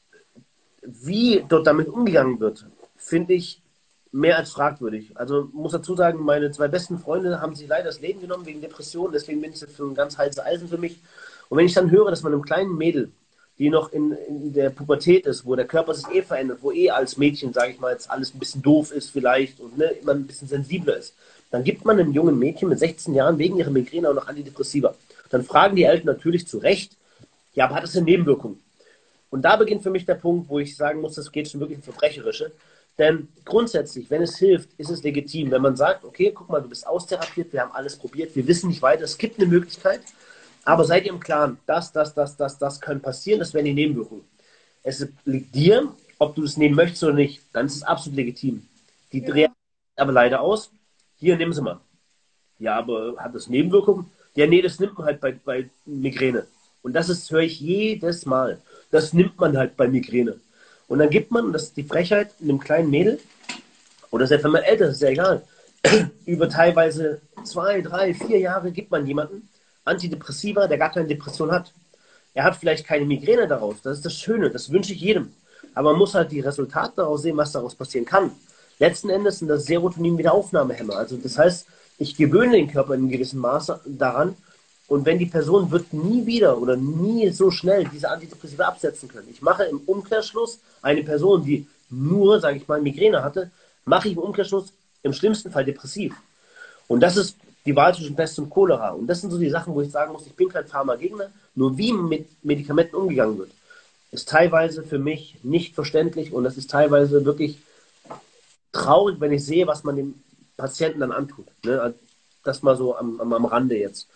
wie dort damit umgegangen wird, finde ich mehr als fragwürdig. Also muss dazu sagen, meine zwei besten Freunde haben sich leider das Leben genommen wegen Depressionen, deswegen bin ich jetzt für ein ganz heißes Eisen für mich. Und wenn ich dann höre, dass man einem kleinen Mädel, die noch in, in der Pubertät ist, wo der Körper sich eh verändert, wo eh als Mädchen, sage ich mal, jetzt alles ein bisschen doof ist vielleicht und ne, immer ein bisschen sensibler ist, dann gibt man einem jungen Mädchen mit sechzehn Jahren wegen ihrer Migräne auch noch Antidepressiva. Dann fragen die Eltern natürlich zu Recht, ja, aber hat es eine Nebenwirkung? Und da beginnt für mich der Punkt, wo ich sagen muss, das geht schon wirklich ins Verbrecherische. Denn grundsätzlich, wenn es hilft, ist es legitim. Wenn man sagt, okay, guck mal, du bist austherapiert, wir haben alles probiert, wir wissen nicht weiter, es gibt eine Möglichkeit, aber seid ihr im Klaren, das, das, das, das, das können passieren, das wären die Nebenwirkungen. Es liegt dir, ob du das nehmen möchtest oder nicht, dann ist es absolut legitim. Die Ja. drehen aber leider aus, hier, nehmen Sie mal. Ja, aber hat das Nebenwirkungen? Ja, nee, das nimmt man halt bei, bei Migräne. Und das ist, höre ich jedes Mal. Das nimmt man halt bei Migräne. Und dann gibt man, das ist die Frechheit, einem kleinen Mädel, oder selbst wenn man älter ist, ist ja egal, über teilweise zwei, drei, vier Jahre gibt man jemanden Antidepressiva, der gar keine Depression hat. Er hat vielleicht keine Migräne daraus. Das ist das Schöne, das wünsche ich jedem. Aber man muss halt die Resultate daraus sehen, was daraus passieren kann. Letzten Endes sind das Serotonin-Wiederaufnahmehämmer. Also das heißt, ich gewöhne den Körper in einem gewissen Maße daran, und wenn die Person wird nie wieder oder nie so schnell diese Antidepressiva absetzen können. Ich mache im Umkehrschluss eine Person, die nur, sage ich mal, Migräne hatte, mache ich im Umkehrschluss im schlimmsten Fall depressiv. Und das ist die Wahl zwischen Pest und Cholera. Und das sind so die Sachen, wo ich sagen muss, ich bin kein Pharmagegner, nur wie mit Medikamenten umgegangen wird, ist teilweise für mich nicht verständlich und das ist teilweise wirklich traurig, wenn ich sehe, was man dem Patienten dann antut. Ne? Das mal so am, am, am Rande jetzt.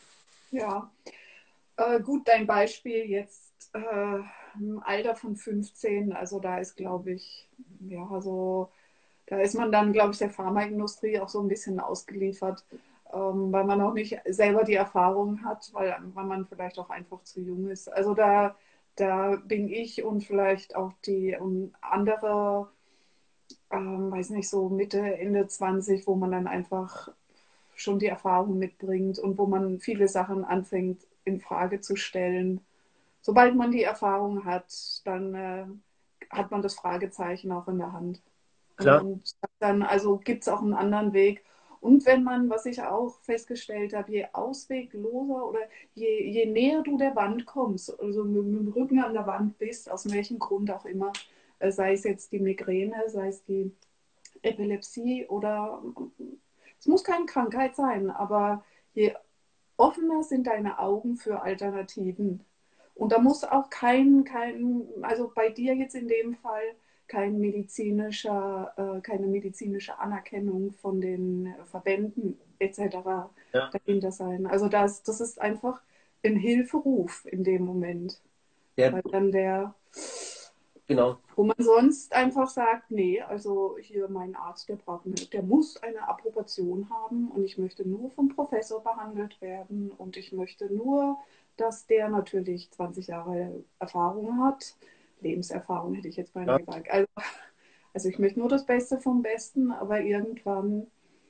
Ja, äh, gut, dein Beispiel jetzt äh, im Alter von fünfzehn, also da ist, glaube ich, ja, so, da ist man dann, glaube ich, der Pharmaindustrie auch so ein bisschen ausgeliefert, ähm, weil man auch nicht selber die Erfahrung hat, weil, weil man vielleicht auch einfach zu jung ist. Also da, da bin ich und vielleicht auch die und andere, ähm, weiß nicht, so Mitte, Ende zwanzig, wo man dann einfach schon die Erfahrung mitbringt und wo man viele Sachen anfängt in Frage zu stellen. Sobald man die Erfahrung hat, dann äh, hat man das Fragezeichen auch in der Hand. Klar. Und dann also gibt es auch einen anderen Weg. Und wenn man, was ich auch festgestellt habe, je auswegloser oder je, je näher du der Wand kommst, also mit, mit dem Rücken an der Wand bist, aus welchem Grund auch immer, äh, sei es jetzt die Migräne, sei es die Epilepsie oder es muss keine Krankheit sein, aber je offener sind deine Augen für Alternativen. Und da muss auch kein, kein, also bei dir jetzt in dem Fall, kein medizinischer, äh, keine medizinische Anerkennung von den Verbänden et cetera Ja. dahinter sein. Also das, das ist einfach ein Hilferuf in dem Moment. Ja, Weil dann der, genau. wo man sonst einfach sagt, nee, also hier mein Arzt, der braucht nicht, der muss eine Approbation haben und ich möchte nur vom Professor behandelt werden und ich möchte nur, dass der natürlich zwanzig Jahre Erfahrung hat. Lebenserfahrung hätte ich jetzt beinahe Ja. gesagt. Also, also ich möchte nur das Beste vom Besten, aber irgendwann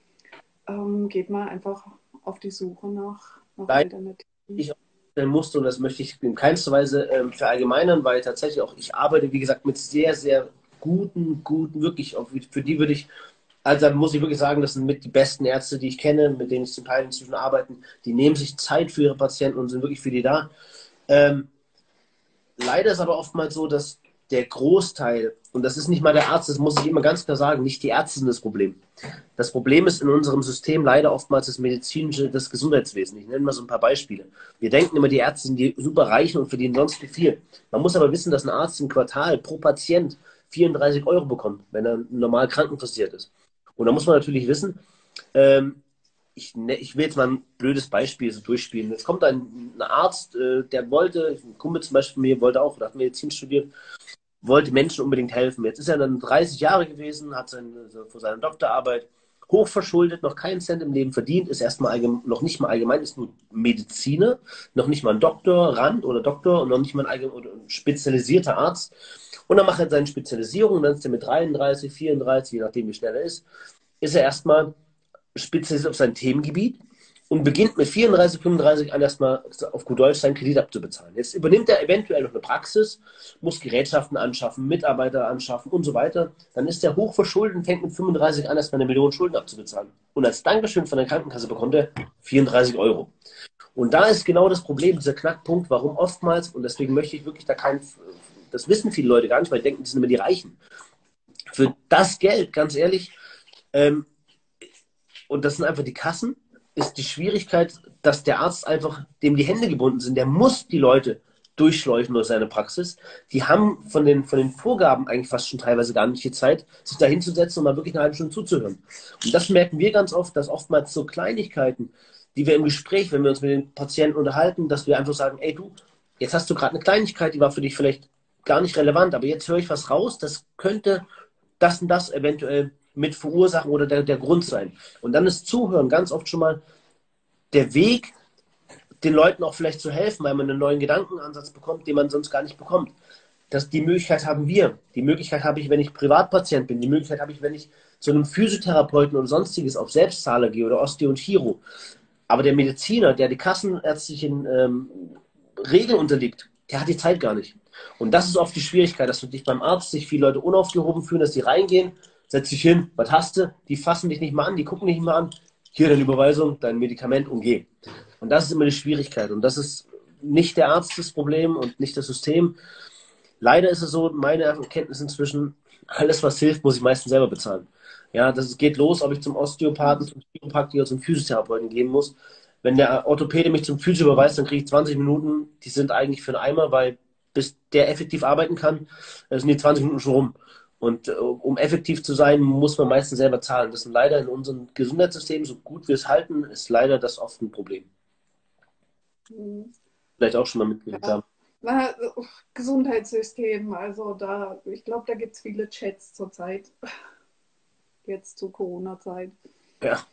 ähm, geht man einfach auf die Suche nach, nach Nein, Alternativen. ich auch stellen musste, und das möchte ich in keinster Weise ähm, verallgemeinern, weil tatsächlich auch ich arbeite, wie gesagt, mit sehr, sehr guten, guten, wirklich, auch für die würde ich, also da muss ich wirklich sagen, das sind mit die besten Ärzte, die ich kenne, mit denen ich zum Teil inzwischen arbeite, die nehmen sich Zeit für ihre Patienten und sind wirklich für die da. Ähm, leider ist aber oftmals so, dass der Großteil, und das ist nicht mal der Arzt, das muss ich immer ganz klar sagen, nicht die Ärzte sind das Problem. Das Problem ist in unserem System leider oftmals das medizinische, das Gesundheitswesen. Ich nenne mal so ein paar Beispiele. Wir denken immer, die Ärzte sind die super Reichen und verdienen sonst wie viel. Man muss aber wissen, dass ein Arzt im Quartal pro Patient vierunddreißig Euro bekommt, wenn er normal krankenversichert ist. Und da muss man natürlich wissen, ähm, ich, ne, ich will jetzt mal ein blödes Beispiel so durchspielen. Jetzt kommt ein, ein Arzt, äh, der wollte, ein Kumpel zum Beispiel von mir, wollte auch, der hat Medizin studiert, wollte Menschen unbedingt helfen. Jetzt ist er dann dreißig Jahre gewesen, hat seine, so, vor seiner Doktorarbeit hochverschuldet, noch keinen Cent im Leben verdient, ist erstmal noch nicht mal allgemein, ist nur Mediziner, noch nicht mal ein Doktorand oder Doktor und noch nicht mal ein, allgemein, oder ein spezialisierter Arzt. Und dann macht er seine Spezialisierung und dann ist er mit dreiunddreißig, vierunddreißig, je nachdem wie schnell er ist, ist er erstmal spezialisiert auf sein Themengebiet und beginnt mit vierunddreißig, fünfunddreißig an erstmal auf gut Deutsch seinen Kredit abzubezahlen. Jetzt übernimmt er eventuell noch eine Praxis, muss Gerätschaften anschaffen, Mitarbeiter anschaffen und so weiter. Dann ist er hochverschuldet und fängt mit fünfunddreißig an, erstmal eine Million Schulden abzubezahlen. Und als Dankeschön von der Krankenkasse bekommt er vierunddreißig Euro. Und da ist genau das Problem, dieser Knackpunkt, warum oftmals, und deswegen möchte ich wirklich da kein, das wissen viele Leute gar nicht, weil die denken, das sind immer die Reichen. Für das Geld, ganz ehrlich, ähm, und das sind einfach die Kassen, ist die Schwierigkeit, dass der Arzt einfach, dem die Hände gebunden sind, der muss die Leute durchschleuchen durch seine Praxis. Die haben von den, von den Vorgaben eigentlich fast schon teilweise gar nicht die Zeit, sich da hinzusetzen und mal wirklich eine halbe Stunde zuzuhören. Und das merken wir ganz oft, dass oftmals so Kleinigkeiten, die wir im Gespräch, wenn wir uns mit den Patienten unterhalten, dass wir einfach sagen, ey du, jetzt hast du gerade eine Kleinigkeit, die war für dich vielleicht gar nicht relevant, aber jetzt höre ich was raus, das könnte das und das eventuell mit verursachen oder der, der Grund sein. Und dann ist Zuhören ganz oft schon mal der Weg, den Leuten auch vielleicht zu helfen, weil man einen neuen Gedankenansatz bekommt, den man sonst gar nicht bekommt. Das, die Möglichkeit haben wir. Die Möglichkeit habe ich, wenn ich Privatpatient bin. Die Möglichkeit habe ich, wenn ich zu einem Physiotherapeuten oder sonstiges auf Selbstzahler gehe oder Osteo und Chiro. Aber der Mediziner, der die kassenärztlichen ähm, Regeln unterliegt, der hat die Zeit gar nicht. Und das ist oft die Schwierigkeit, dass dich beim Arzt sich viele Leute unaufgehoben fühlen, dass die reingehen, setz dich hin, was hast du? Die fassen dich nicht mal an, die gucken dich nicht mal an. Hier deine Überweisung, dein Medikament und geh. Und das ist immer die Schwierigkeit. Und das ist nicht der Arzt das Problem und nicht das System. Leider ist es so, meine Erkenntnis inzwischen, alles was hilft, muss ich meistens selber bezahlen. Ja, das geht los, ob ich zum Osteopathen, zum Chiropraktiker, zum Physiotherapeuten gehen muss. Wenn der Orthopäde mich zum Physio überweist, dann kriege ich zwanzig Minuten, die sind eigentlich für einen Eimer, weil bis der effektiv arbeiten kann, sind die zwanzig Minuten schon rum. Und äh, um effektiv zu sein, muss man meistens selber zahlen. Das ist leider in unserem Gesundheitssystem, so gut wir es halten, ist leider das oft ein Problem. Mhm. Vielleicht auch schon mal mitgekriegt haben. Na, Gesundheitssystem, also da, ich glaube, da gibt es viele Chats zurzeit. Jetzt zur Corona-Zeit. Ja.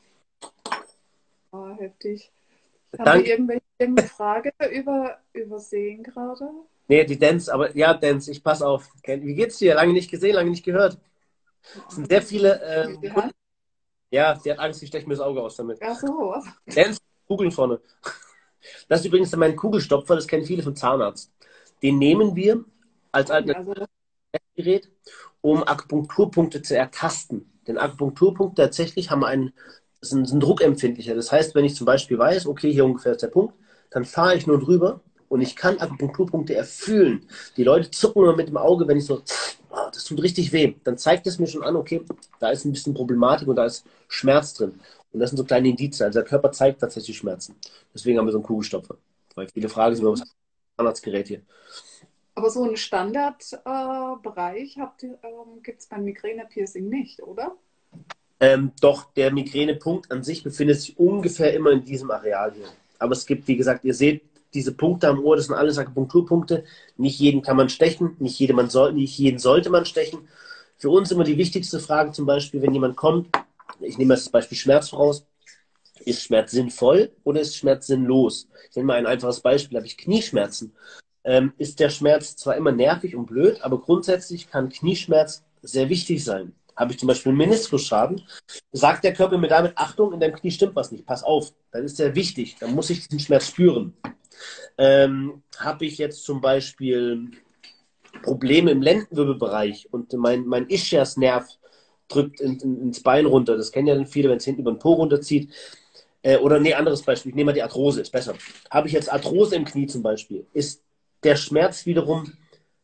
Ah, heftig. Haben Danke. wir irgendwelche, irgendeine Frage über, übersehen gerade? Nee, die Dance, aber ja, Dance, ich pass auf. Wie geht's dir? Lange nicht gesehen, lange nicht gehört. Es sind sehr viele ähm, Kunden. Ja, sie hat Angst, ich steche mir das Auge aus damit. Ach so. Dance, Kugeln vorne. Das ist übrigens mein Kugelstopfer, das kennen viele vom Zahnarzt. Den nehmen wir als Alternativgerät, um Akupunkturpunkte zu ertasten. Denn Akupunkturpunkte tatsächlich haben einen, sind, sind druckempfindlicher. Das heißt, wenn ich zum Beispiel weiß, okay, hier ungefähr ist der Punkt, dann fahre ich nur drüber und ich kann Akupunkturpunkte erfühlen. Die Leute zucken immer mit dem Auge, wenn ich so, das tut richtig weh. Dann zeigt es mir schon an, okay, da ist ein bisschen Problematik und da ist Schmerz drin. Und das sind so kleine Indizien. Also der Körper zeigt tatsächlich Schmerzen. Deswegen haben wir so einen Kugelstopfer. Weil viele Fragen sind über das Zahnarztgerät hier. Aber so einen Standardbereich äh, ähm, gibt es beim Migräne-Piercing nicht, oder? Ähm, doch, der Migränepunkt an sich befindet sich ungefähr immer in diesem Areal hier. Aber es gibt, wie gesagt, ihr seht, diese Punkte am Ohr, das sind alles Akupunkturpunkte. Nicht jeden kann man stechen, nicht, jede man soll, nicht jeden sollte man stechen. Für uns immer die wichtigste Frage zum Beispiel, wenn jemand kommt, ich nehme das Beispiel Schmerz voraus, ist Schmerz sinnvoll oder ist Schmerz sinnlos? Ich nehme mal ein einfaches Beispiel, habe ich Knieschmerzen. Ähm, ist der Schmerz zwar immer nervig und blöd, aber grundsätzlich kann Knieschmerz sehr wichtig sein. Habe ich zum Beispiel einen Meniskusschaden, sagt der Körper mir damit, Achtung, in deinem Knie stimmt was nicht, pass auf, dann ist der wichtig, dann muss ich diesen Schmerz spüren. Ähm, habe ich jetzt zum Beispiel Probleme im Lendenwirbelbereich und mein, mein Ischiasnerv drückt in, in, ins Bein runter, das kennen ja dann viele, wenn es hinten über den Po runterzieht. Äh, oder nee, anderes Beispiel, ich nehme mal die Arthrose, ist besser. Habe ich jetzt Arthrose im Knie zum Beispiel, ist der Schmerz wiederum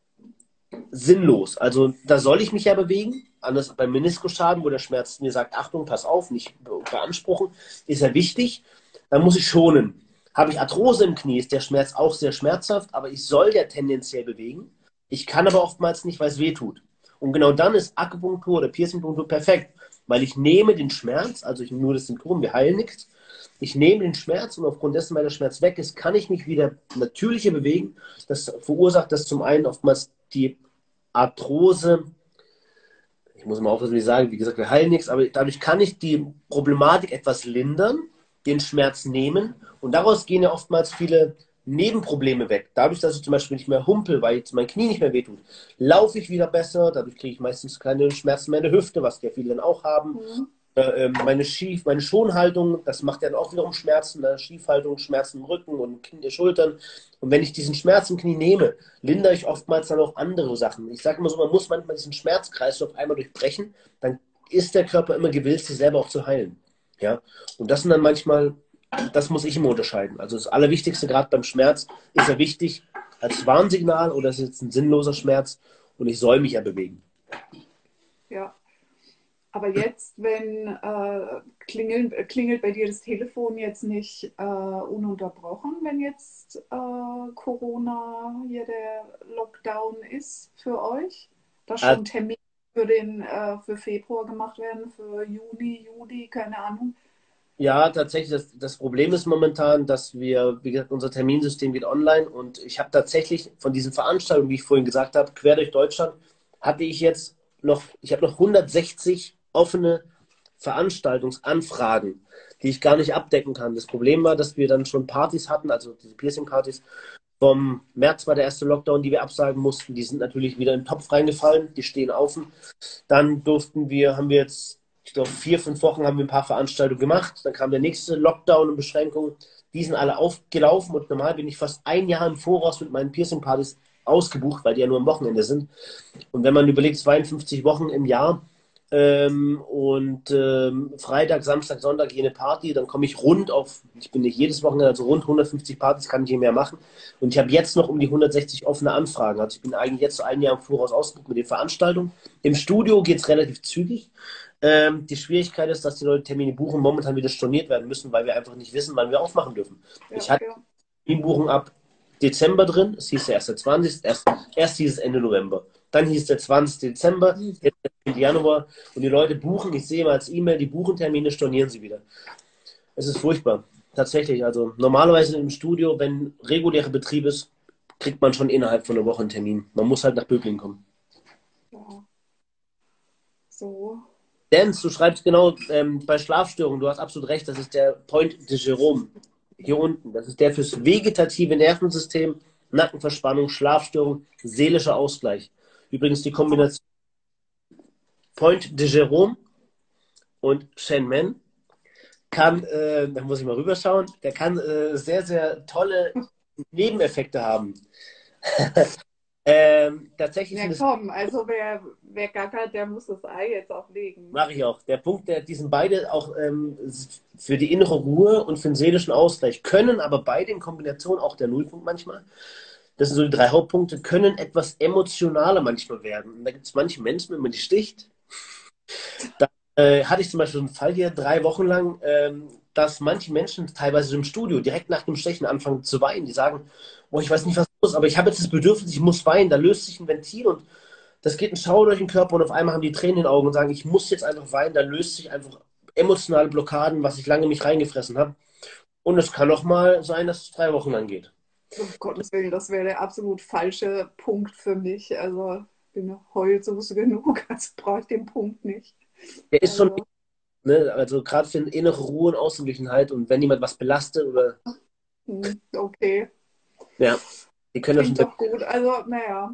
sinnlos. Also da soll ich mich ja bewegen, anders beim Meniskusschaden, wo der Schmerz mir sagt, Achtung, pass auf, nicht beanspruchen, ist ja wichtig, dann muss ich schonen. Habe ich Arthrose im Knie, ist der Schmerz auch sehr schmerzhaft, aber ich soll ja tendenziell bewegen. Ich kann aber oftmals nicht, weil es weh tut. Und genau dann ist Akupunktur oder Piercingpunktur perfekt, weil ich nehme den Schmerz, also ich nehme nur das Symptom, wir heilen nichts, ich nehme den Schmerz und aufgrund dessen, weil der Schmerz weg ist, kann ich mich wieder natürlicher bewegen. Das verursacht das zum einen oftmals die Arthrose, muss man aufpassen, wie ich sage, wie gesagt, wir heilen nichts, aber dadurch kann ich die Problematik etwas lindern, den Schmerz nehmen und daraus gehen ja oftmals viele Nebenprobleme weg. Dadurch, dass ich zum Beispiel nicht mehr humpel, weil jetzt mein Knie nicht mehr wehtut, laufe ich wieder besser, dadurch kriege ich meistens keine Schmerzen mehr in der Hüfte, was ja viele dann auch haben. Mhm. Äh, meine Schief, meine Schonhaltung, das macht ja dann auch wiederum Schmerzen, ne? Schiefhaltung, Schmerzen im Rücken und Knie, Schultern. Und wenn ich diesen Schmerz im Knie nehme, lindere ich oftmals dann auch andere Sachen. Ich sage immer so, man muss manchmal diesen Schmerzkreislauf einmal durchbrechen, dann ist der Körper immer gewillt, sich selber auch zu heilen. Ja? Und das sind dann manchmal, das muss ich immer unterscheiden. Also das Allerwichtigste, gerade beim Schmerz, ist ja wichtig, als Warnsignal oder ist jetzt ein sinnloser Schmerz und ich soll mich ja bewegen. Ja. Aber jetzt, wenn äh, klingeln, klingelt bei dir das Telefon jetzt nicht äh, ununterbrochen, wenn jetzt äh, Corona hier der Lockdown ist für euch? Dass schon Termine für den äh, für Februar gemacht werden, für Juni, Juli, keine Ahnung. Ja, tatsächlich, das, das Problem ist momentan, dass wir, wie gesagt, unser Terminsystem geht online und ich habe tatsächlich von diesen Veranstaltungen, wie ich vorhin gesagt habe, quer durch Deutschland, hatte ich jetzt noch, ich habe noch hundertsechzig offene Veranstaltungsanfragen, die ich gar nicht abdecken kann. Das Problem war, dass wir dann schon Partys hatten, also diese Piercing-Partys. Vom März war der erste Lockdown, die wir absagen mussten. Die sind natürlich wieder in den Topf reingefallen, die stehen offen. Dann durften wir, haben wir jetzt, ich glaube, vier, fünf Wochen haben wir ein paar Veranstaltungen gemacht. Dann kam der nächste Lockdown und Beschränkungen. Die sind alle aufgelaufen und normal bin ich fast ein Jahr im Voraus mit meinen Piercing-Partys ausgebucht, weil die ja nur am Wochenende sind. Und wenn man überlegt, zweiundfünfzig Wochen im Jahr, Ähm, und ähm, Freitag, Samstag, Sonntag jene Party, dann komme ich rund auf, ich bin nicht jedes Wochenende, also rund hundertfünfzig Partys kann ich hier mehr machen. Und ich habe jetzt noch um die hundertsechzig offene Anfragen. Also ich bin eigentlich jetzt so ein Jahr im Voraus ausgebucht mit den Veranstaltungen. Im Studio geht es relativ zügig. Ähm, die Schwierigkeit ist, dass die Leute Termine buchen, momentan wieder storniert werden müssen, weil wir einfach nicht wissen, wann wir aufmachen dürfen. Ja, ich hatte ja. Terminbuchung ab Dezember drin, es hieß der erste zwanzigste Erst, erst hieß es Ende November. Dann hieß der zwanzigste Dezember, jetzt Ende Januar. Und die Leute buchen, ich sehe mal als E-Mail, die buchen Termine, stornieren sie wieder. Es ist furchtbar. Tatsächlich. Also normalerweise im Studio, wenn regulärer Betrieb ist, kriegt man schon innerhalb von einer Woche einen Termin. Man muss halt nach Böblingen kommen. Ja. So. Dance, du schreibst genau ähm, bei Schlafstörungen, du hast absolut recht, das ist der Point de Jérôme. Hier unten. Das ist der fürs vegetative Nervensystem, Nackenverspannung, Schlafstörung, seelischer Ausgleich. Übrigens die Kombination Point de Jérôme und Shen Men kann, äh, da muss ich mal rüberschauen, der kann äh, sehr, sehr tolle Nebeneffekte haben. ähm, tatsächlich Ja, komm, also wer, wer gackert, der muss das Ei jetzt auch legen. Mache ich auch. Der Punkt, der, die sind beide auch ähm, für die innere Ruhe und für den seelischen Ausgleich, können aber beide in Kombination, auch der Nullpunkt manchmal, das sind so die drei Hauptpunkte, können etwas emotionaler manchmal werden. Und da gibt es manche Menschen, wenn man die sticht, da äh, hatte ich zum Beispiel einen Fall hier drei Wochen lang, ähm, dass manche Menschen teilweise im Studio direkt nach dem Stechen anfangen zu weinen. Die sagen, oh, ich weiß nicht, was los, aber ich habe jetzt das Bedürfnis, ich muss weinen. Da löst sich ein Ventil und das geht ein Schauer durch den Körper und auf einmal haben die Tränen in den Augen und sagen, ich muss jetzt einfach weinen. Da löst sich einfach emotionale Blockaden, was ich lange mich reingefressen habe. Und es kann auch mal sein, dass es drei Wochen lang geht. Um Gottes Willen, das wäre der absolut falsche Punkt für mich. Also ich bin Heulsuse genug, also brauche ich den Punkt nicht. Der ist Also, schon, ne, also gerade für eine innere Ruhe und Ausgeglichenheit und wenn jemand was belastet oder, okay. ja, die können das Klingt schon. doch gut. Also, naja,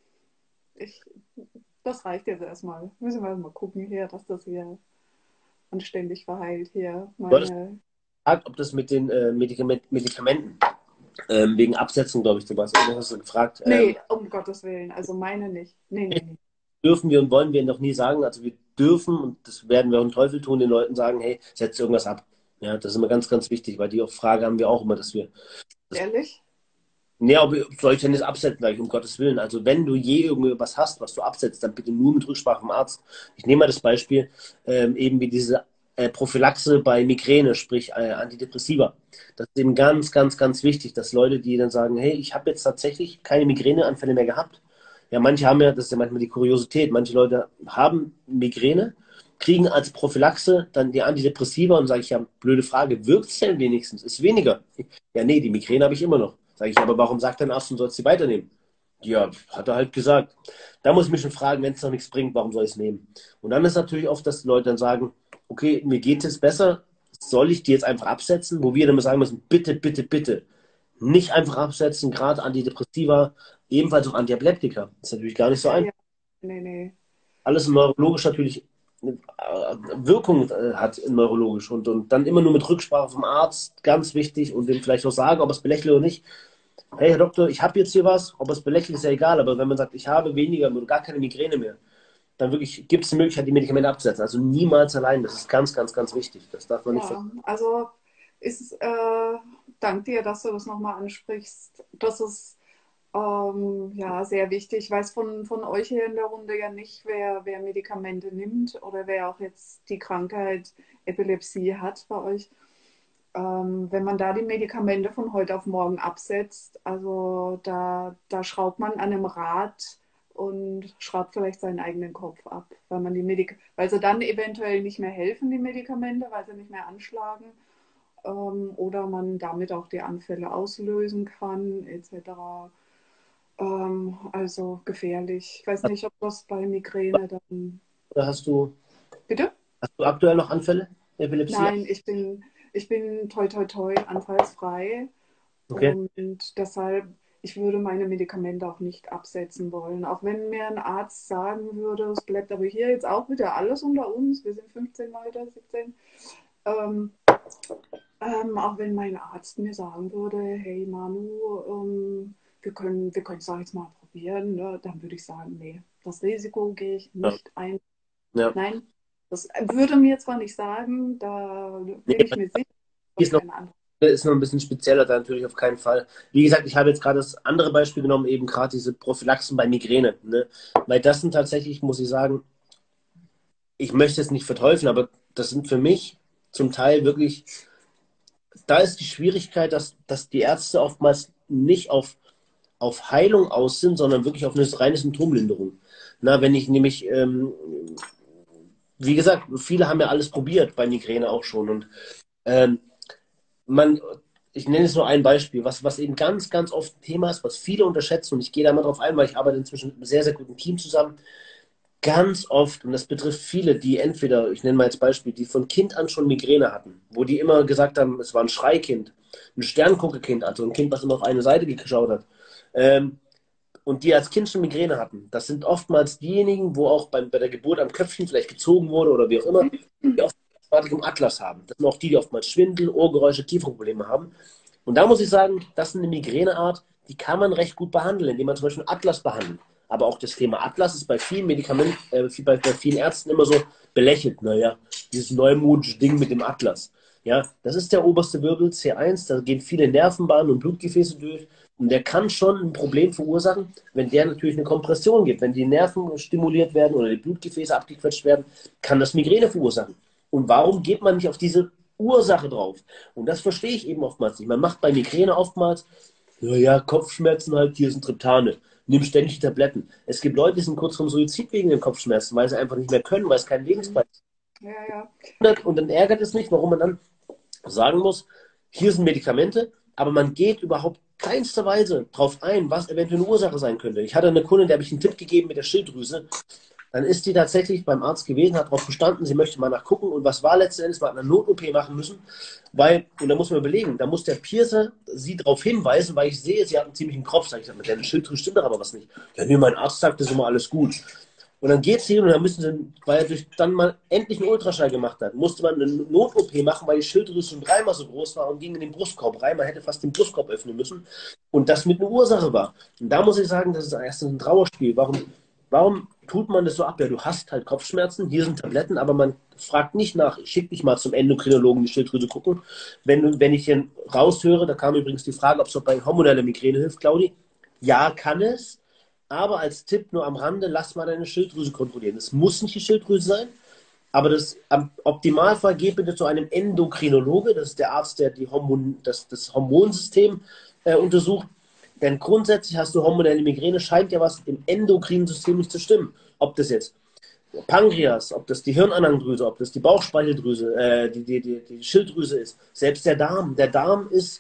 ich, das reicht jetzt erstmal. Müssen wir mal gucken hier, dass das hier anständig verheilt hier. Du hattest Meine, gefragt, ob das mit den äh, Medikament, Medikamenten, ähm, wegen Absetzung, glaube ich, sowas. Du hast du gefragt. Ähm, nee, um Gottes Willen. Also meine nicht. Nee, nee, nee. dürfen wir und wollen wir noch nie sagen. Also wir dürfen, und das werden wir auch im Teufel tun, den Leuten sagen, hey, setzt irgendwas ab. Ja, das ist immer ganz, ganz wichtig, weil die Frage haben wir auch immer, dass wir. Ehrlich? Nee, aber soll ich denn das absetzen, gleich, um Gottes Willen? Also wenn du je irgendwas hast, was du absetzt, dann bitte nur mit Rücksprache vom Arzt. Ich nehme mal das Beispiel, ähm, eben wie diese äh, Prophylaxe bei Migräne, sprich äh, Antidepressiva. Das ist eben ganz, ganz, ganz wichtig, dass Leute, die dann sagen, hey, ich habe jetzt tatsächlich keine Migräneanfälle mehr gehabt. Ja, manche haben ja, das ist ja manchmal die Kuriosität, manche Leute haben Migräne, kriegen als Prophylaxe dann die Antidepressiva und sage ich, ja, blöde Frage, wirkt es denn wenigstens? Ist weniger? Ja, nee, die Migräne habe ich immer noch. Sage ich, aber warum sagt dein Arzt, du sollst sie weiternehmen? Ja, hat er halt gesagt. Da muss ich mich schon fragen, wenn es noch nichts bringt, warum soll ich es nehmen? Und dann ist natürlich oft, dass die Leute dann sagen, okay, mir geht es besser, soll ich die jetzt einfach absetzen? Wo wir dann immer sagen müssen, bitte, bitte, bitte, nicht einfach absetzen, gerade Antidepressiva, ebenfalls auch Antiabletika. Das ist natürlich gar nicht so Ja, einfach. ja. Nee, nee. Alles neurologisch natürlich äh, Wirkung äh, hat neurologisch und, und dann immer nur mit Rücksprache vom Arzt, ganz wichtig und dem vielleicht auch sagen, ob es belächelt oder nicht. Hey, Herr Doktor, ich habe jetzt hier was, ob es belächelt, ist ja egal, aber wenn man sagt, ich habe weniger oder gar keine Migräne mehr, dann wirklich gibt es die Möglichkeit, die Medikamente abzusetzen. Also niemals allein, das ist ganz, ganz, ganz wichtig. Das darf man nicht Ja, vergessen. also ist, äh, dank dir, dass du das nochmal ansprichst. Das ist ähm, ja sehr wichtig. Ich weiß von, von euch hier in der Runde ja nicht, wer, wer Medikamente nimmt oder wer auch jetzt die Krankheit Epilepsie hat bei euch. Ähm, wenn man da die Medikamente von heute auf morgen absetzt, also da, da schraubt man an einem Rad und schraubt vielleicht seinen eigenen Kopf ab, weil man die Medik weil sie dann eventuell nicht mehr helfen, die Medikamente, weil sie nicht mehr anschlagen, ähm, oder man damit auch die Anfälle auslösen kann, et cetera. Ähm, also gefährlich. Ich weiß nicht, ob das bei Migräne dann. Oder hast du, Bitte? hast du aktuell noch Anfälle, Epilepsie? Nein, ich bin, ich bin toi toi toi anfallsfrei. Okay. Und deshalb, ich würde meine Medikamente auch nicht absetzen wollen. Auch wenn mir ein Arzt sagen würde, es bleibt aber hier jetzt auch wieder alles unter uns, wir sind fünfzehn Leute, siebzehn, ähm, ähm, auch wenn mein Arzt mir sagen würde, hey Manu, ähm, wir können wir können es doch jetzt mal probieren, ne? Dann würde ich sagen, nee, das Risiko gehe ich Ja. nicht ein. Ja. Nein, das würde mir zwar nicht sagen, da Nee, bin ich mir sicher, hier aber ist noch, keine andere. ist noch ein bisschen spezieller, da natürlich auf keinen Fall. Wie gesagt, ich habe jetzt gerade das andere Beispiel genommen, eben gerade diese Prophylaxen bei Migräne. Ne? Weil das sind tatsächlich, muss ich sagen, ich möchte es nicht verteufeln, aber das sind für mich zum Teil wirklich, da ist die Schwierigkeit, dass, dass die Ärzte oftmals nicht auf, auf Heilung aus sind, sondern wirklich auf eine reine Symptomlinderung. Na, wenn ich nämlich, ähm, wie gesagt, viele haben ja alles probiert, bei Migräne auch schon. Und ähm, man, ich nenne jetzt nur ein Beispiel, was, was eben ganz, ganz oft ein Thema ist, was viele unterschätzen. Und ich gehe da mal drauf ein, weil ich arbeite inzwischen mit einem sehr, sehr guten Team zusammen. Ganz oft, und das betrifft viele, die entweder, ich nenne mal jetzt Beispiel, die von Kind an schon Migräne hatten, wo die immer gesagt haben, es war ein Schreikind, ein Sternguckerkind, also ein Kind, was immer auf eine Seite geschaut hat, ähm, und die als Kind schon Migräne hatten. Das sind oftmals diejenigen, wo auch bei, bei der Geburt am Köpfchen vielleicht gezogen wurde oder wie auch immer, die oft Thematik im Atlas haben. Das sind auch die, die oftmals Schwindel, Ohrgeräusche, Kieferprobleme haben. Und da muss ich sagen, das ist eine Migräneart, die kann man recht gut behandeln, indem man zum Beispiel Atlas behandelt. Aber auch das Thema Atlas ist bei vielen Medikamenten, äh, bei, bei vielen Ärzten immer so belächelt. Naja, dieses neumodische Ding mit dem Atlas. Ja, das ist der oberste Wirbel, C eins, da gehen viele Nervenbahnen und Blutgefäße durch. Und der kann schon ein Problem verursachen, wenn der natürlich eine Kompression gibt. Wenn die Nerven stimuliert werden oder die Blutgefäße abgequetscht werden, kann das Migräne verursachen. Und warum geht man nicht auf diese Ursache drauf? Und das verstehe ich eben oftmals nicht. Man macht bei Migräne oftmals, naja, Kopfschmerzen halt, hier sind Triptane. Nimm ständig die Tabletten. Es gibt Leute, die sind kurz vorm Suizid wegen den Kopfschmerzen, weil sie einfach nicht mehr können, weil es keinen Lebenspreis Ja, ja. gibt. Und dann ärgert es mich, warum man dann sagen muss, hier sind Medikamente, aber man geht überhaupt keinster Weise darauf ein, was eventuell eine Ursache sein könnte. Ich hatte eine Kundin, der habe ich einen Tipp gegeben mit der Schilddrüse. Dann ist die tatsächlich beim Arzt gewesen, hat darauf bestanden, sie möchte mal nachgucken. Und was war letzten Endes? Man hat eine Not-O P machen müssen, weil, und da muss man überlegen, da muss der Piercer sie darauf hinweisen, weil ich sehe, sie hat einen ziemlichen Kropf. Sag ich, mit der Schilddrüse stimmt doch aber was nicht. Ja, nee, mein Arzt sagt, das ist immer alles gut. Und dann geht es hin und dann müssen sie, weil er durch dann mal endlich einen Ultraschall gemacht hat, musste man eine Not-O P machen, weil die Schilddrüse schon dreimal so groß war und ging in den Brustkorb rein. Man hätte fast den Brustkorb öffnen müssen. Und das mit einer Ursache war. Und da muss ich sagen, das ist erst ein Trauerspiel. Warum, warum tut man das so ab? Ja, du hast halt Kopfschmerzen, hier sind Tabletten, aber man fragt nicht nach, ich schicke dich mal zum Endokrinologen die Schilddrüse gucken. Wenn, wenn ich hier raushöre, da kam übrigens die Frage, ob es auch bei hormoneller Migräne hilft, Claudi. Ja, kann es. Aber als Tipp nur am Rande, lass mal deine Schilddrüse kontrollieren. Es muss nicht die Schilddrüse sein, aber das, am Optimalfall geht bitte zu einem Endokrinologe. Das ist der Arzt, der die Hormon, das, das Hormonsystem äh, untersucht. Denn grundsätzlich hast du hormonelle Migräne, scheint ja was im endokrinen System nicht zu stimmen. Ob das jetzt Pankreas, ob das die Hirnanhangdrüse, ob das die Bauchspeicheldrüse, äh, die, die, die, die Schilddrüse ist, selbst der Darm. Der Darm ist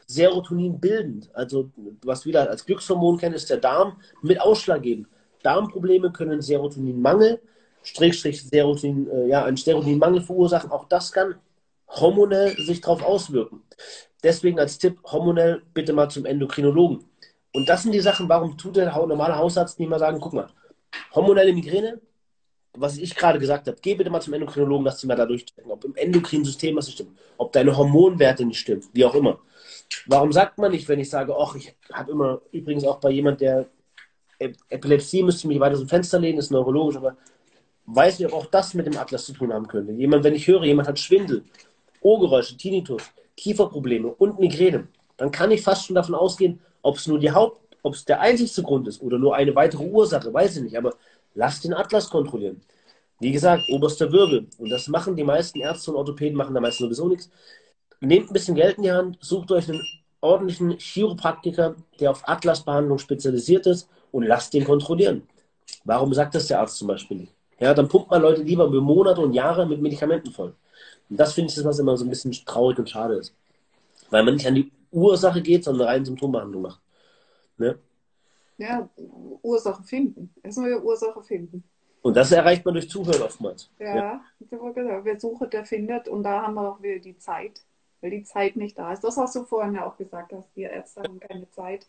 Serotonin bildend. Also was wir da als Glückshormon kennen, ist der Darm mit ausschlaggebend. Darmprobleme können Serotoninmangel, Schrägstrich Serotonin, äh, ja, einen Serotoninmangel verursachen. Auch das kann hormonell sich darauf auswirken. Deswegen als Tipp, hormonell bitte mal zum Endokrinologen. Und das sind die Sachen, warum tut der normale Hausarzt nicht mal sagen, guck mal, hormonelle Migräne, was ich gerade gesagt habe, geh bitte mal zum Endokrinologen, dass sie mal da durchchecken, ob im Endokrinsystem was nicht stimmt, ob deine Hormonwerte nicht stimmen, wie auch immer. Warum sagt man nicht, wenn ich sage, ach, ich habe immer, übrigens auch bei jemand, der Epilepsie, müsste ich mich weiter aus dem Fenster lehnen, ist neurologisch, aber weiß nicht, ob auch das mit dem Atlas zu tun haben könnte. Jemand, wenn ich höre, jemand hat Schwindel, Ohrgeräusche, Tinnitus, Kieferprobleme und Migräne, dann kann ich fast schon davon ausgehen, ob es nur die Haupt, ob es der einzigste Grund ist oder nur eine weitere Ursache, weiß ich nicht, aber lasst den Atlas kontrollieren. Wie gesagt, oberster Wirbel. Und das machen die meisten Ärzte und Orthopäden, machen da meistens sowieso nichts. Nehmt ein bisschen Geld in die Hand, sucht euch einen ordentlichen Chiropraktiker, der auf Atlasbehandlung spezialisiert ist und lasst den kontrollieren. Warum sagt das der Arzt zum Beispiel nicht? Ja, dann pumpt man Leute lieber über Monate und Jahre mit Medikamenten voll. Und das finde ich, das, was immer so ein bisschen traurig und schade ist. Weil man nicht an die Ursache geht, sondern eine reine Symptombehandlung macht. Ne? Ja, Ursache finden. Erstmal die Ursache finden. Und das erreicht man durch Zuhören oftmals. Ja, ja. Gesagt, wer sucht, der findet. Und da haben wir auch wieder die Zeit, weil die Zeit nicht da ist. Das, was du vorhin ja auch gesagt hast, die Ärzte haben keine Zeit.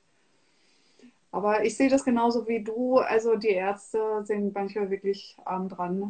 Aber ich sehe das genauso wie du. Also die Ärzte sind manchmal wirklich arm dran.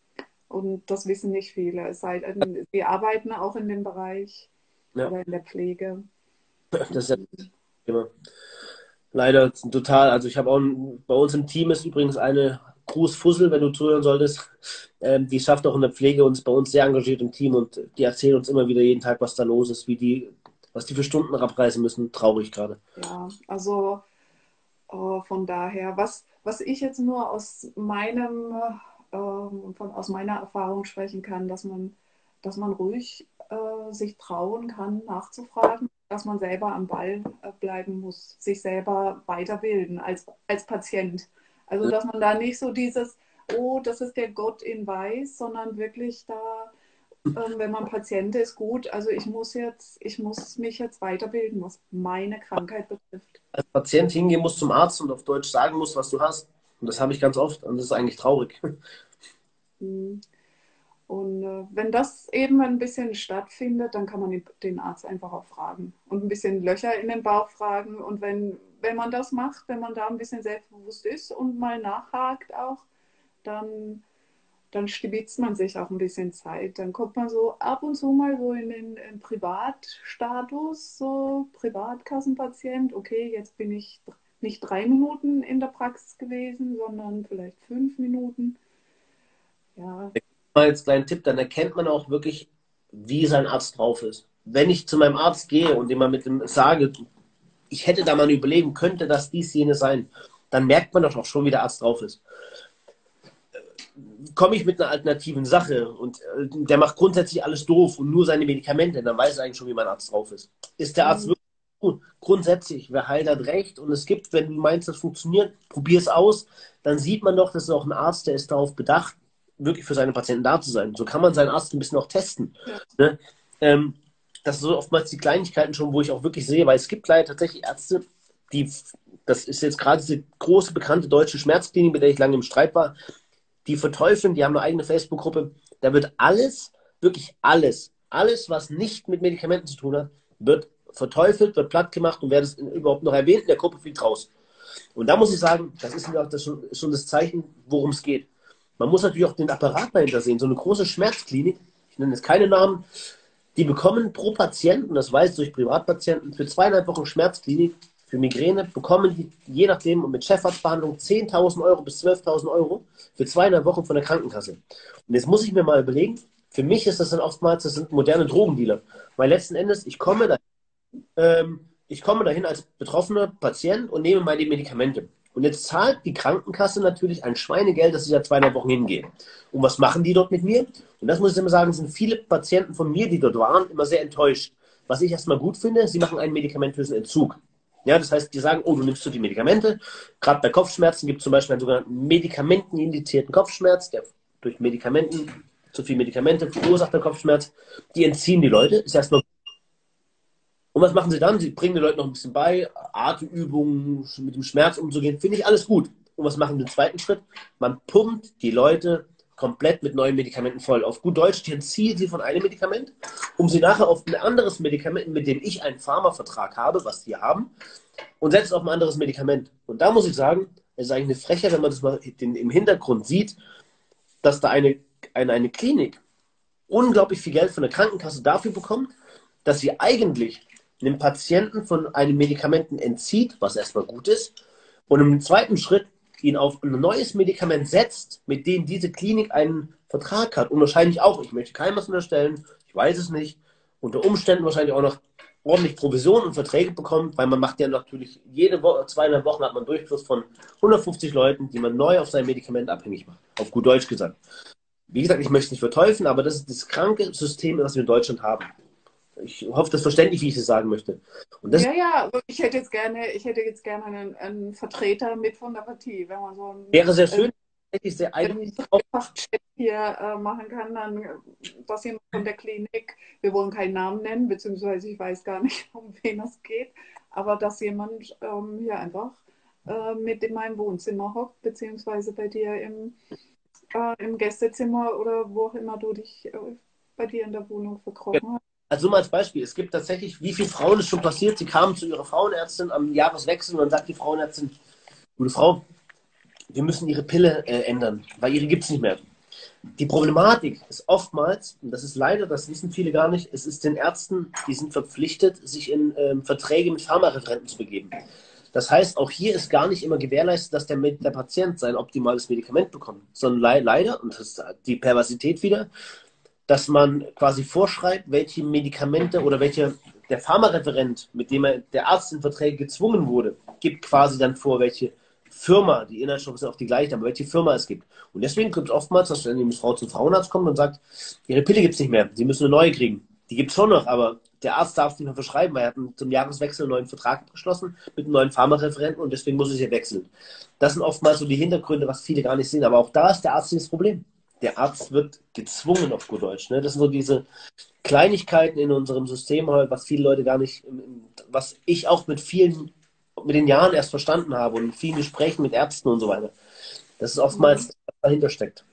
Und das wissen nicht viele. Es sei denn, sie arbeiten auch in dem Bereich Ja. oder in der Pflege. Das ist ja das Thema. Leider total. Also ich habe auch, bei uns im Team ist übrigens eine Gruß Fussel, wenn du zuhören solltest. Ähm, die schafft auch in der Pflege und ist bei uns sehr engagiert im Team und die erzählen uns immer wieder jeden Tag, was da los ist, wie die, was die für Stunden abreißen müssen. Traurig gerade. Ja, also äh, von daher, was, was ich jetzt nur aus meinem, äh, von, aus meiner Erfahrung sprechen kann, dass man, dass man ruhig äh, sich trauen kann, nachzufragen, dass man selber am Ball äh, bleiben muss, sich selber weiterbilden als, als Patient. Also dass man da nicht so dieses, oh, das ist der Gott in Weiß, sondern wirklich da, ähm, wenn man Patient ist, gut, also ich muss jetzt, ich muss mich jetzt weiterbilden, was meine Krankheit betrifft. Als Patient hingehen muss zum Arzt und auf Deutsch sagen muss, was du hast. Und das habe ich ganz oft und das ist eigentlich traurig. Und äh, wenn das eben ein bisschen stattfindet, dann kann man den Arzt einfach auch fragen und ein bisschen Löcher in den Bauch fragen. Und wenn, wenn man das macht, wenn man da ein bisschen selbstbewusst ist und mal nachhakt auch, dann, dann stibitzt man sich auch ein bisschen Zeit. Dann kommt man so ab und zu mal so in den in Privatstatus, so Privatkassenpatient. Okay, jetzt bin ich nicht drei Minuten in der Praxis gewesen, sondern vielleicht fünf Minuten. Ja. Mal als kleinen Tipp, dann erkennt man auch wirklich, wie sein Arzt drauf ist. Wenn ich zu meinem Arzt gehe und ihm mal mit dem sage, ich hätte da mal eine Überlegung, könnte das dies, jene sein, dann merkt man doch auch schon, wie der Arzt drauf ist. Komme ich mit einer alternativen Sache und der macht grundsätzlich alles doof und nur seine Medikamente, dann weiß er eigentlich schon, wie mein Arzt drauf ist. Ist der Arzt wirklich gut? Grundsätzlich, wer heilt, hat recht. Und es gibt, wenn du meinst, das funktioniert, probier es aus, dann sieht man doch, das ist auch ein Arzt, der ist darauf bedacht, wirklich für seine Patienten da zu sein. So kann man seinen Arzt ein bisschen auch testen. Ja. Ne? Ähm, das sind so oftmals die Kleinigkeiten schon, wo ich auch wirklich sehe, weil es gibt leider tatsächlich Ärzte, die, das ist jetzt gerade diese große, bekannte deutsche Schmerzklinik, mit der ich lange im Streit war, die verteufeln, die haben eine eigene Facebook-Gruppe, da wird alles, wirklich alles, alles, was nicht mit Medikamenten zu tun hat, wird verteufelt, wird platt gemacht und wer das überhaupt noch erwähnt, in der Gruppe fliegt raus. Und da muss ich sagen, das ist auch das schon, schon das Zeichen, worum es geht. Man muss natürlich auch den Apparat dahinter sehen. So eine große Schmerzklinik, ich nenne jetzt keine Namen, die bekommen pro Patienten, das weiß ich durch Privatpatienten, für zweieinhalb Wochen Schmerzklinik, für Migräne, bekommen die, je nachdem, und mit Chefarztbehandlung zehntausend Euro bis zwölftausend Euro für zweieinhalb Wochen von der Krankenkasse. Und jetzt muss ich mir mal überlegen, für mich ist das dann oftmals, das sind moderne Drogendealer. Weil letzten Endes, ich komme dahin, ähm, ich komme dahin als betroffener Patient und nehme meine Medikamente. Und jetzt zahlt die Krankenkasse natürlich ein Schweinegeld, dass ich da zweieinhalb Wochen hingehe. Und was machen die dort mit mir? Und das muss ich immer sagen, sind viele Patienten von mir, die dort waren, immer sehr enttäuscht. Was ich erstmal gut finde, sie machen einen medikamentösen Entzug. Ja, das heißt, die sagen, oh, du nimmst zu viele Medikamente. Gerade bei Kopfschmerzen gibt es zum Beispiel einen sogenannten medikamentenindizierten Kopfschmerz, der durch Medikamenten, zu viele Medikamente verursacht der Kopfschmerz. Die entziehen die Leute. Ist erstmal Und was machen sie dann? Sie bringen den Leuten noch ein bisschen bei, Atemübungen, mit dem Schmerz umzugehen. Finde ich alles gut. Und was machen wir im zweiten Schritt? Man pumpt die Leute komplett mit neuen Medikamenten voll. Auf gut Deutsch, die entzieht sie von einem Medikament, um sie nachher auf ein anderes Medikament, mit dem ich einen Pharmavertrag habe, was die haben, und setzt auf ein anderes Medikament. Und da muss ich sagen, es ist eigentlich eine Frechheit, wenn man das mal im Hintergrund sieht, dass da eine, eine, eine Klinik unglaublich viel Geld von der Krankenkasse dafür bekommt, dass sie eigentlich einem Patienten von einem Medikamenten entzieht, was erstmal gut ist, und im zweiten Schritt ihn auf ein neues Medikament setzt, mit dem diese Klinik einen Vertrag hat. Und wahrscheinlich auch, ich möchte keinem was unterstellen, ich weiß es nicht, unter Umständen wahrscheinlich auch noch ordentlich Provisionen und Verträge bekommt, weil man macht ja natürlich jede Woche, zweieinhalb Wochen hat man einen Durchfluss von hundertfünfzig Leuten, die man neu auf sein Medikament abhängig macht. Auf gut Deutsch gesagt. Wie gesagt, ich möchte es nicht verteufeln, aber das ist das kranke System, das wir in Deutschland haben. Ich hoffe, das ist verständlich, wie ich es sagen möchte. Und das Ja, ja, ich hätte jetzt gerne, ich hätte jetzt gerne einen, einen Vertreter mit von der Partie, wenn man so ein, wäre sehr ein, schön, hätte ich sehr ein eigentlich auch. Chat hier äh, machen kann, dann äh, dass jemand von der Klinik, wir wollen keinen Namen nennen, beziehungsweise ich weiß gar nicht, um wen es geht, aber dass jemand ähm, hier einfach äh, mit in meinem Wohnzimmer hockt, beziehungsweise bei dir im, äh, im Gästezimmer oder wo auch immer du dich äh, bei dir in der Wohnung verkrochen hast. Also mal als Beispiel, es gibt tatsächlich, wie viele Frauen es schon passiert, sie kamen zu ihrer Frauenärztin am Jahreswechsel und dann sagt die Frauenärztin, gute Frau, wir müssen Ihre Pille äh, ändern, weil Ihre gibt es nicht mehr. Die Problematik ist oftmals, und das ist leider, das wissen viele gar nicht, es ist den Ärzten, die sind verpflichtet, sich in ähm, Verträge mit Pharmareferenten zu begeben. Das heißt, auch hier ist gar nicht immer gewährleistet, dass der, der Patient sein optimales Medikament bekommt, sondern le leider, und das ist die Perversität wieder, dass man quasi vorschreibt, welche Medikamente oder welche der Pharmareferent, mit dem er, der Arzt in Verträge gezwungen wurde, gibt quasi dann vor, welche Firma, die Inhaltsstoffe sind auch die gleichen, aber welche Firma es gibt. Und deswegen kommt es oftmals, dass wenn die Frau zum Frauenarzt kommt und sagt, ihre Pille gibt es nicht mehr, sie müssen eine neue kriegen. Die gibt es schon noch, aber der Arzt darf es nicht mehr verschreiben, weil er hat zum Jahreswechsel einen neuen Vertrag abgeschlossen mit einem neuen Pharmareferenten und deswegen muss es hier wechseln. Das sind oftmals so die Hintergründe, was viele gar nicht sehen. Aber auch da ist der Arzt nicht das Problem. Der Arzt wird gezwungen auf gut Deutsch. Ne? Das sind so diese Kleinigkeiten in unserem System, was viele Leute gar nicht, was ich auch mit vielen, mit den Jahren erst verstanden habe und in vielen Gesprächen mit Ärzten und so weiter. Das ist oftmals, was dahinter steckt.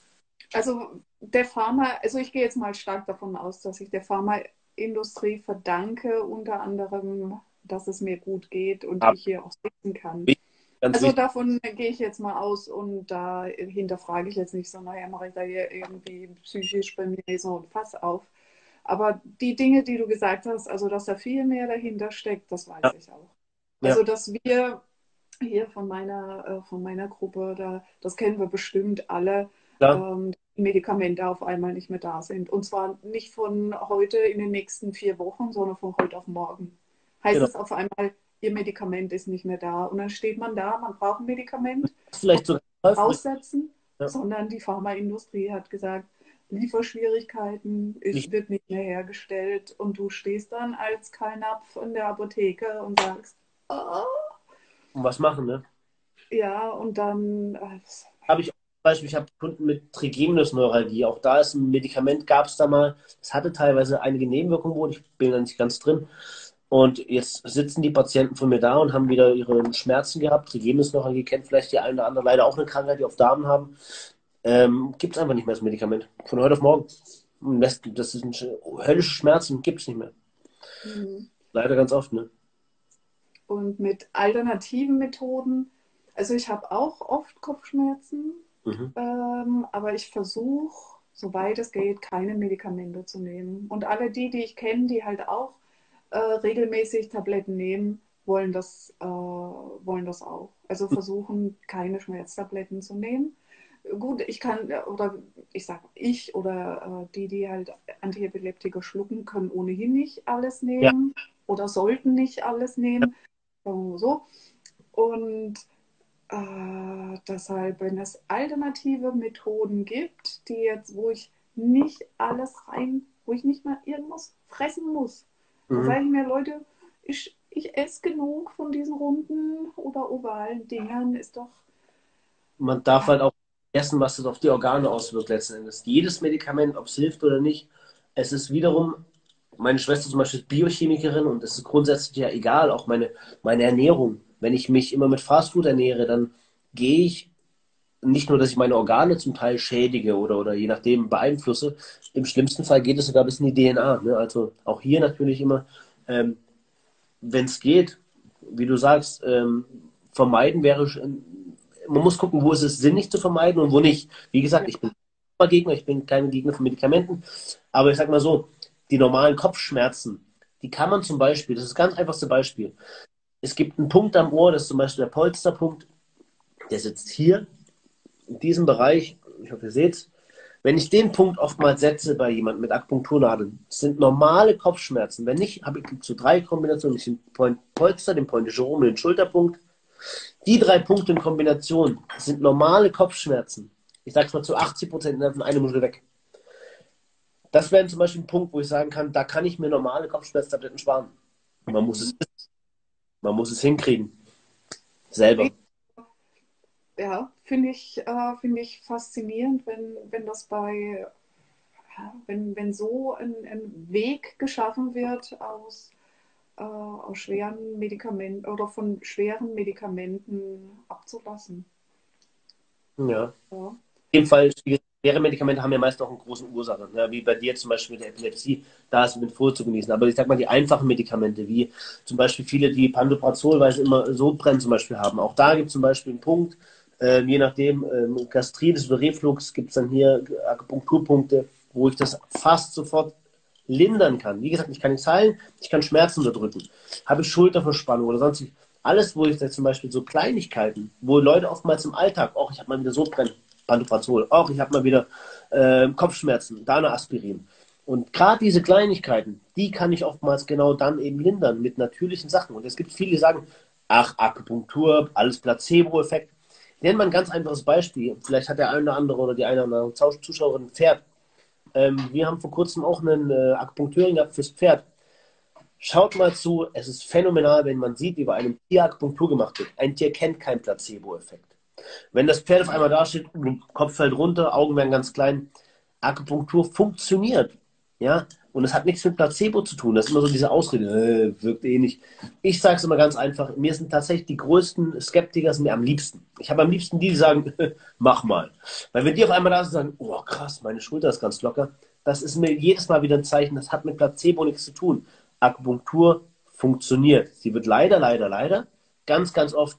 Also der Pharma, also ich gehe jetzt mal stark davon aus, dass ich der Pharmaindustrie verdanke, unter anderem, dass es mir gut geht und Aber ich hier auch sitzen kann. ganz Also wichtig. davon gehe ich jetzt mal aus und da hinterfrage ich jetzt nicht so, naja, mache ich da hier irgendwie psychisch bei mir so ein Fass auf. Aber die Dinge, die du gesagt hast, also dass da viel mehr dahinter steckt, das weiß Ja, ich auch. ja, Also dass wir hier von meiner, äh, von meiner Gruppe, da, das kennen wir bestimmt alle, klar, ähm, Medikamente auf einmal nicht mehr da sind. Und zwar nicht von heute in den nächsten vier Wochen, sondern von heute auf morgen. Heißt genau. es auf einmal, ihr Medikament ist nicht mehr da. Und dann steht man da, man braucht ein Medikament, Vielleicht sogar aussetzen, ja. sondern die Pharmaindustrie hat gesagt, Lieferschwierigkeiten, ist, Nicht, wird nicht mehr hergestellt und du stehst dann als Kalnapf in der Apotheke und sagst, oh, um was machen, ne? ja, und dann, äh, Habe ich zum Beispiel, ich habe Kunden mit Trigeminusneuralgie. Auch da ist ein Medikament, gab es da mal. Es hatte teilweise einige Nebenwirkungen wohl. Ich bin da nicht ganz drin. Und jetzt sitzen die Patienten von mir da und haben wieder ihre Schmerzen gehabt. Trigeminusneuralgie kennt vielleicht die eine oder andere, leider auch eine Krankheit, die auf Damen haben. Ähm, gibt es einfach nicht mehr das Medikament. Von heute auf morgen. Das sind höllische Schmerzen, gibt es nicht mehr. mhm. Leider ganz oft, ne? Und mit alternativen Methoden, also ich habe auch oft Kopfschmerzen, Mhm. ähm, aber ich versuche, soweit es geht, keine Medikamente zu nehmen. Und alle die, die ich kenne, die halt auch äh, regelmäßig Tabletten nehmen, wollen das, äh, wollen das auch. Also versuchen, keine Schmerztabletten zu nehmen. Gut, ich kann, oder ich sage ich oder äh, die, die halt Antiepileptika schlucken, können ohnehin nicht alles Ja, nehmen oder sollten nicht alles nehmen, sagen wir so. Und äh, deshalb, wenn es alternative Methoden gibt, die jetzt, wo ich nicht alles rein, wo ich nicht mal irgendwas fressen muss, da mhm. sage ich mir, Leute, ich, ich esse genug von diesen runden oder ovalen Dingern, ist doch, Man darf halt auch vergessen, was das auf die Organe auswirkt letzten Endes. Jedes Medikament, ob es hilft oder nicht, es ist wiederum meine Schwester zum Beispiel ist Biochemikerin und es ist grundsätzlich ja egal, auch meine, meine Ernährung. Wenn ich mich immer mit Fastfood ernähre, dann gehe ich nicht nur, dass ich meine Organe zum Teil schädige oder, oder je nachdem beeinflusse, im schlimmsten Fall geht es sogar bis in die D N A. Ne? Also auch hier natürlich immer, ähm, wenn es geht, wie du sagst, ähm, vermeiden wäre, man muss gucken, wo ist es sinnig zu vermeiden und wo nicht. Wie gesagt, Ja. ich bin Gegner, ich bin kein Gegner von Medikamenten, aber ich sag mal so, die normalen Kopfschmerzen, die kann man zum Beispiel, das ist das ganz einfachste Beispiel, es gibt einen Punkt am Ohr, das ist zum Beispiel der Polsterpunkt, der sitzt hier, in diesem Bereich, ich hoffe, ihr seht es, wenn ich den Punkt oftmals setze bei jemandem mit Akupunkturnadeln, das sind normale Kopfschmerzen. Wenn nicht, habe ich zu drei Kombinationen, ich den Point Polster, den Point de Jerome, den Schulterpunkt. Die drei Punkte in Kombination sind normale Kopfschmerzen. Ich sage es mal zu achtzig Prozent innerhalb von einer Minute weg. Das wäre zum Beispiel ein Punkt, wo ich sagen kann, da kann ich mir normale Kopfschmerztabletten sparen. Man muss es, man muss es hinkriegen. Selber. Ja, finde ich, äh, finde ich faszinierend, wenn, wenn das bei, wenn, wenn so ein, ein Weg geschaffen wird aus, äh, aus schweren Medikamenten oder von schweren Medikamenten abzulassen. Ja. Ja. In dem Fall, schwere Medikamente haben ja meist auch eine große Ursache, ne? Wie bei dir zum Beispiel mit der Epilepsie, da ist mit Vorsicht zu genießen. Aber ich sag mal, die einfachen Medikamente, wie zum Beispiel viele, die Pantoprazol, weil sie immer Sodbrennen zum Beispiel haben, auch da gibt es zum Beispiel einen Punkt, äh, je nachdem, äh, Gastritis oder Reflux, gibt es dann hier Akupunkturpunkte, wo ich das fast sofort lindern kann. Wie gesagt, ich kann nichts heilen, ich kann Schmerzen unterdrücken. Habe ich Schulterverspannung oder sonst alles, wo ich da zum Beispiel so Kleinigkeiten, wo Leute oftmals im Alltag, auch ich habe mal wieder Sodbrennen, Pantoprazol, auch ich habe mal wieder äh, Kopfschmerzen, da eine Aspirin. Und gerade diese Kleinigkeiten, die kann ich oftmals genau dann eben lindern mit natürlichen Sachen. Und es gibt viele, die sagen, ach, Akupunktur, alles Placebo-Effekt. Ich nenne mal ein ganz einfaches Beispiel. Vielleicht hat der eine oder andere oder die eine oder andere Zuschauerin ein Pferd. Ähm, wir haben vor kurzem auch einen äh, Akupunkteurin gehabt fürs Pferd. Schaut mal zu, es ist phänomenal, wenn man sieht, wie bei einem Tier Akupunktur gemacht wird. Ein Tier kennt keinen Placebo-Effekt. Wenn das Pferd auf einmal da steht, Kopf fällt runter, Augen werden ganz klein, Akupunktur funktioniert. Ja, und es hat nichts mit Placebo zu tun. Das ist immer so diese Ausrede, äh, wirkt eh nicht. Ich sage es immer ganz einfach, mir sind tatsächlich die größten Skeptiker sind mir am liebsten. Ich habe am liebsten die, die sagen, mach mal. Weil wenn die auf einmal da sind und sagen, oh krass, meine Schulter ist ganz locker, das ist mir jedes Mal wieder ein Zeichen, das hat mit Placebo nichts zu tun. Akupunktur funktioniert. Sie wird leider, leider, leider ganz, ganz oft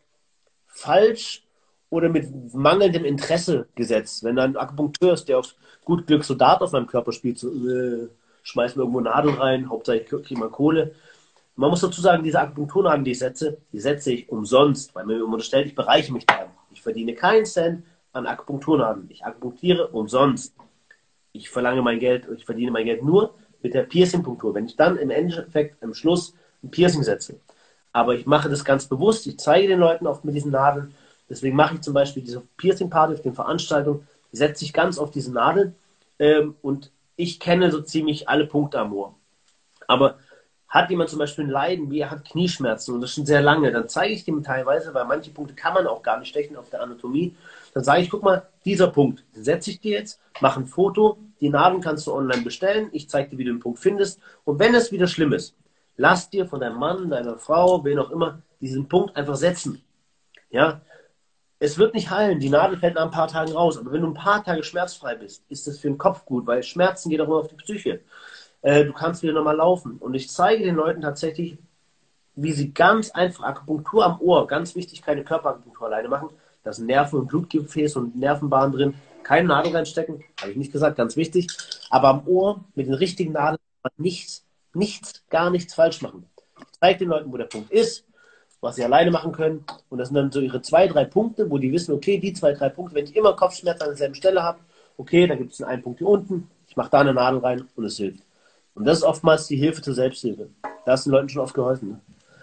falsch oder mit mangelndem Interesse gesetzt. Wenn ein Akupunkteur ist, der auf gut Glück Soldat auf meinem Körper spielt, so, äh, schmeißt mir irgendwo Nadeln rein, hauptsächlich kriege ich mal Kohle. Man muss dazu sagen, diese Akupunkturnadeln, die ich setze, die setze ich umsonst, weil mir immer unterstellt, ich bereiche mich daran. Ich verdiene keinen Cent an Akupunkturnadeln. Ich akupunktiere umsonst. Ich verlange mein Geld, ich verdiene mein Geld nur mit der Piercing-Punktur. Wenn ich dann im Endeffekt am Schluss ein Piercing setze. Aber ich mache das ganz bewusst. Ich zeige den Leuten oft mit diesen Nadeln. Deswegen mache ich zum Beispiel diese Piercing-Party auf den Veranstaltungen, setze ich ganz auf diese Nadeln ähm, und ich kenne so ziemlich alle Punkte am Ohr. Aber hat jemand zum Beispiel ein Leiden, wie er hat Knieschmerzen und das schon sehr lange, dann zeige ich dem teilweise, weil manche Punkte kann man auch gar nicht stechen auf der Anatomie, dann sage ich, guck mal, dieser Punkt, den setze ich dir jetzt, mach ein Foto, die Nadeln kannst du online bestellen, ich zeige dir, wie du den Punkt findest und wenn es wieder schlimm ist, lass dir von deinem Mann, deiner Frau, wen auch immer, diesen Punkt einfach setzen. Ja, es wird nicht heilen, die Nadel fällt nach ein paar Tagen raus, aber wenn du ein paar Tage schmerzfrei bist, ist das für den Kopf gut, weil Schmerzen geht auch immer auf die Psyche. Äh, du kannst wieder nochmal laufen. Und ich zeige den Leuten tatsächlich, wie sie ganz einfach Akupunktur am Ohr, ganz wichtig, keine Körperakupunktur alleine machen, da sind Nerven- und Blutgefäße und Nervenbahnen drin, keine Nadel reinstecken, habe ich nicht gesagt, ganz wichtig, aber am Ohr mit den richtigen Nadeln kann man nichts, nichts, gar nichts falsch machen. Ich zeige den Leuten, wo der Punkt ist, was sie alleine machen können. Und das sind dann so ihre zwei, drei Punkte, wo die wissen, okay, die zwei, drei Punkte, wenn ich immer Kopfschmerzen an derselben Stelle habe, okay, da gibt es einen Punkt hier unten, ich mache da eine Nadel rein und es hilft. Und das ist oftmals die Hilfe zur Selbsthilfe. Da ist den Leuten schon oft geholfen.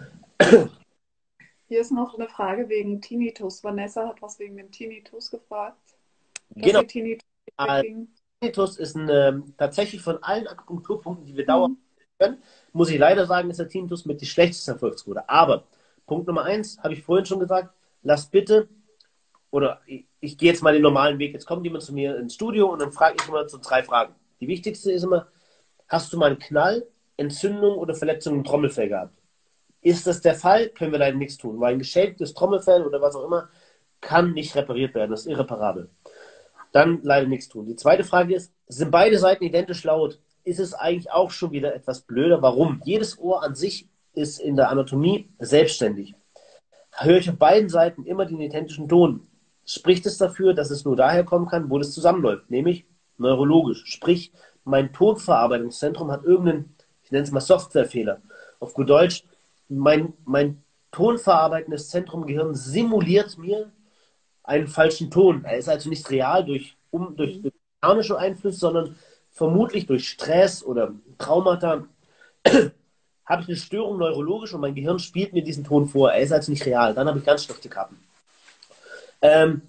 Ne? Hier ist noch eine Frage wegen Tinnitus. Vanessa hat was wegen dem Tinnitus gefragt. Dass Genau. sie Tinnitus Tinnitus ist ein, ähm, tatsächlich von allen Akupunkturpunkten, die wir dauernd mhm. können, muss ich leider sagen, ist der Tinnitus mit die schlechteste Erfolgsquote. Aber Punkt Nummer eins, habe ich vorhin schon gesagt, lass bitte, oder ich, ich gehe jetzt mal den normalen Weg, jetzt kommt jemand zu mir ins Studio und dann frage ich immer so drei Fragen. Die wichtigste ist immer, hast du mal einen Knall Entzündung oder Verletzung im Trommelfell gehabt. Ist das der Fall, können wir leider nichts tun, weil ein geschädigtes Trommelfell oder was auch immer kann nicht repariert werden, das ist irreparabel. Dann leider nichts tun. Die zweite Frage ist, sind beide Seiten identisch laut? Ist es eigentlich auch schon wieder etwas blöder? Warum? Jedes Ohr an sich ist in der Anatomie selbstständig. Höre ich auf beiden Seiten immer den identischen Ton, spricht es dafür, dass es nur daher kommen kann, wo das zusammenläuft, nämlich neurologisch. Sprich, mein Tonverarbeitungszentrum hat irgendeinen, ich nenne es mal Softwarefehler. Auf gut Deutsch, mein, mein tonverarbeitendes Zentrum im Gehirn simuliert mir einen falschen Ton. Er ist also nicht real durch, um, durch, durch mechanische Einflüsse, sondern vermutlich durch Stress oder Traumata habe ich eine Störung neurologisch und mein Gehirn spielt mir diesen Ton vor. Er ist also nicht real. Dann habe ich ganz schlechte Karten. Ähm,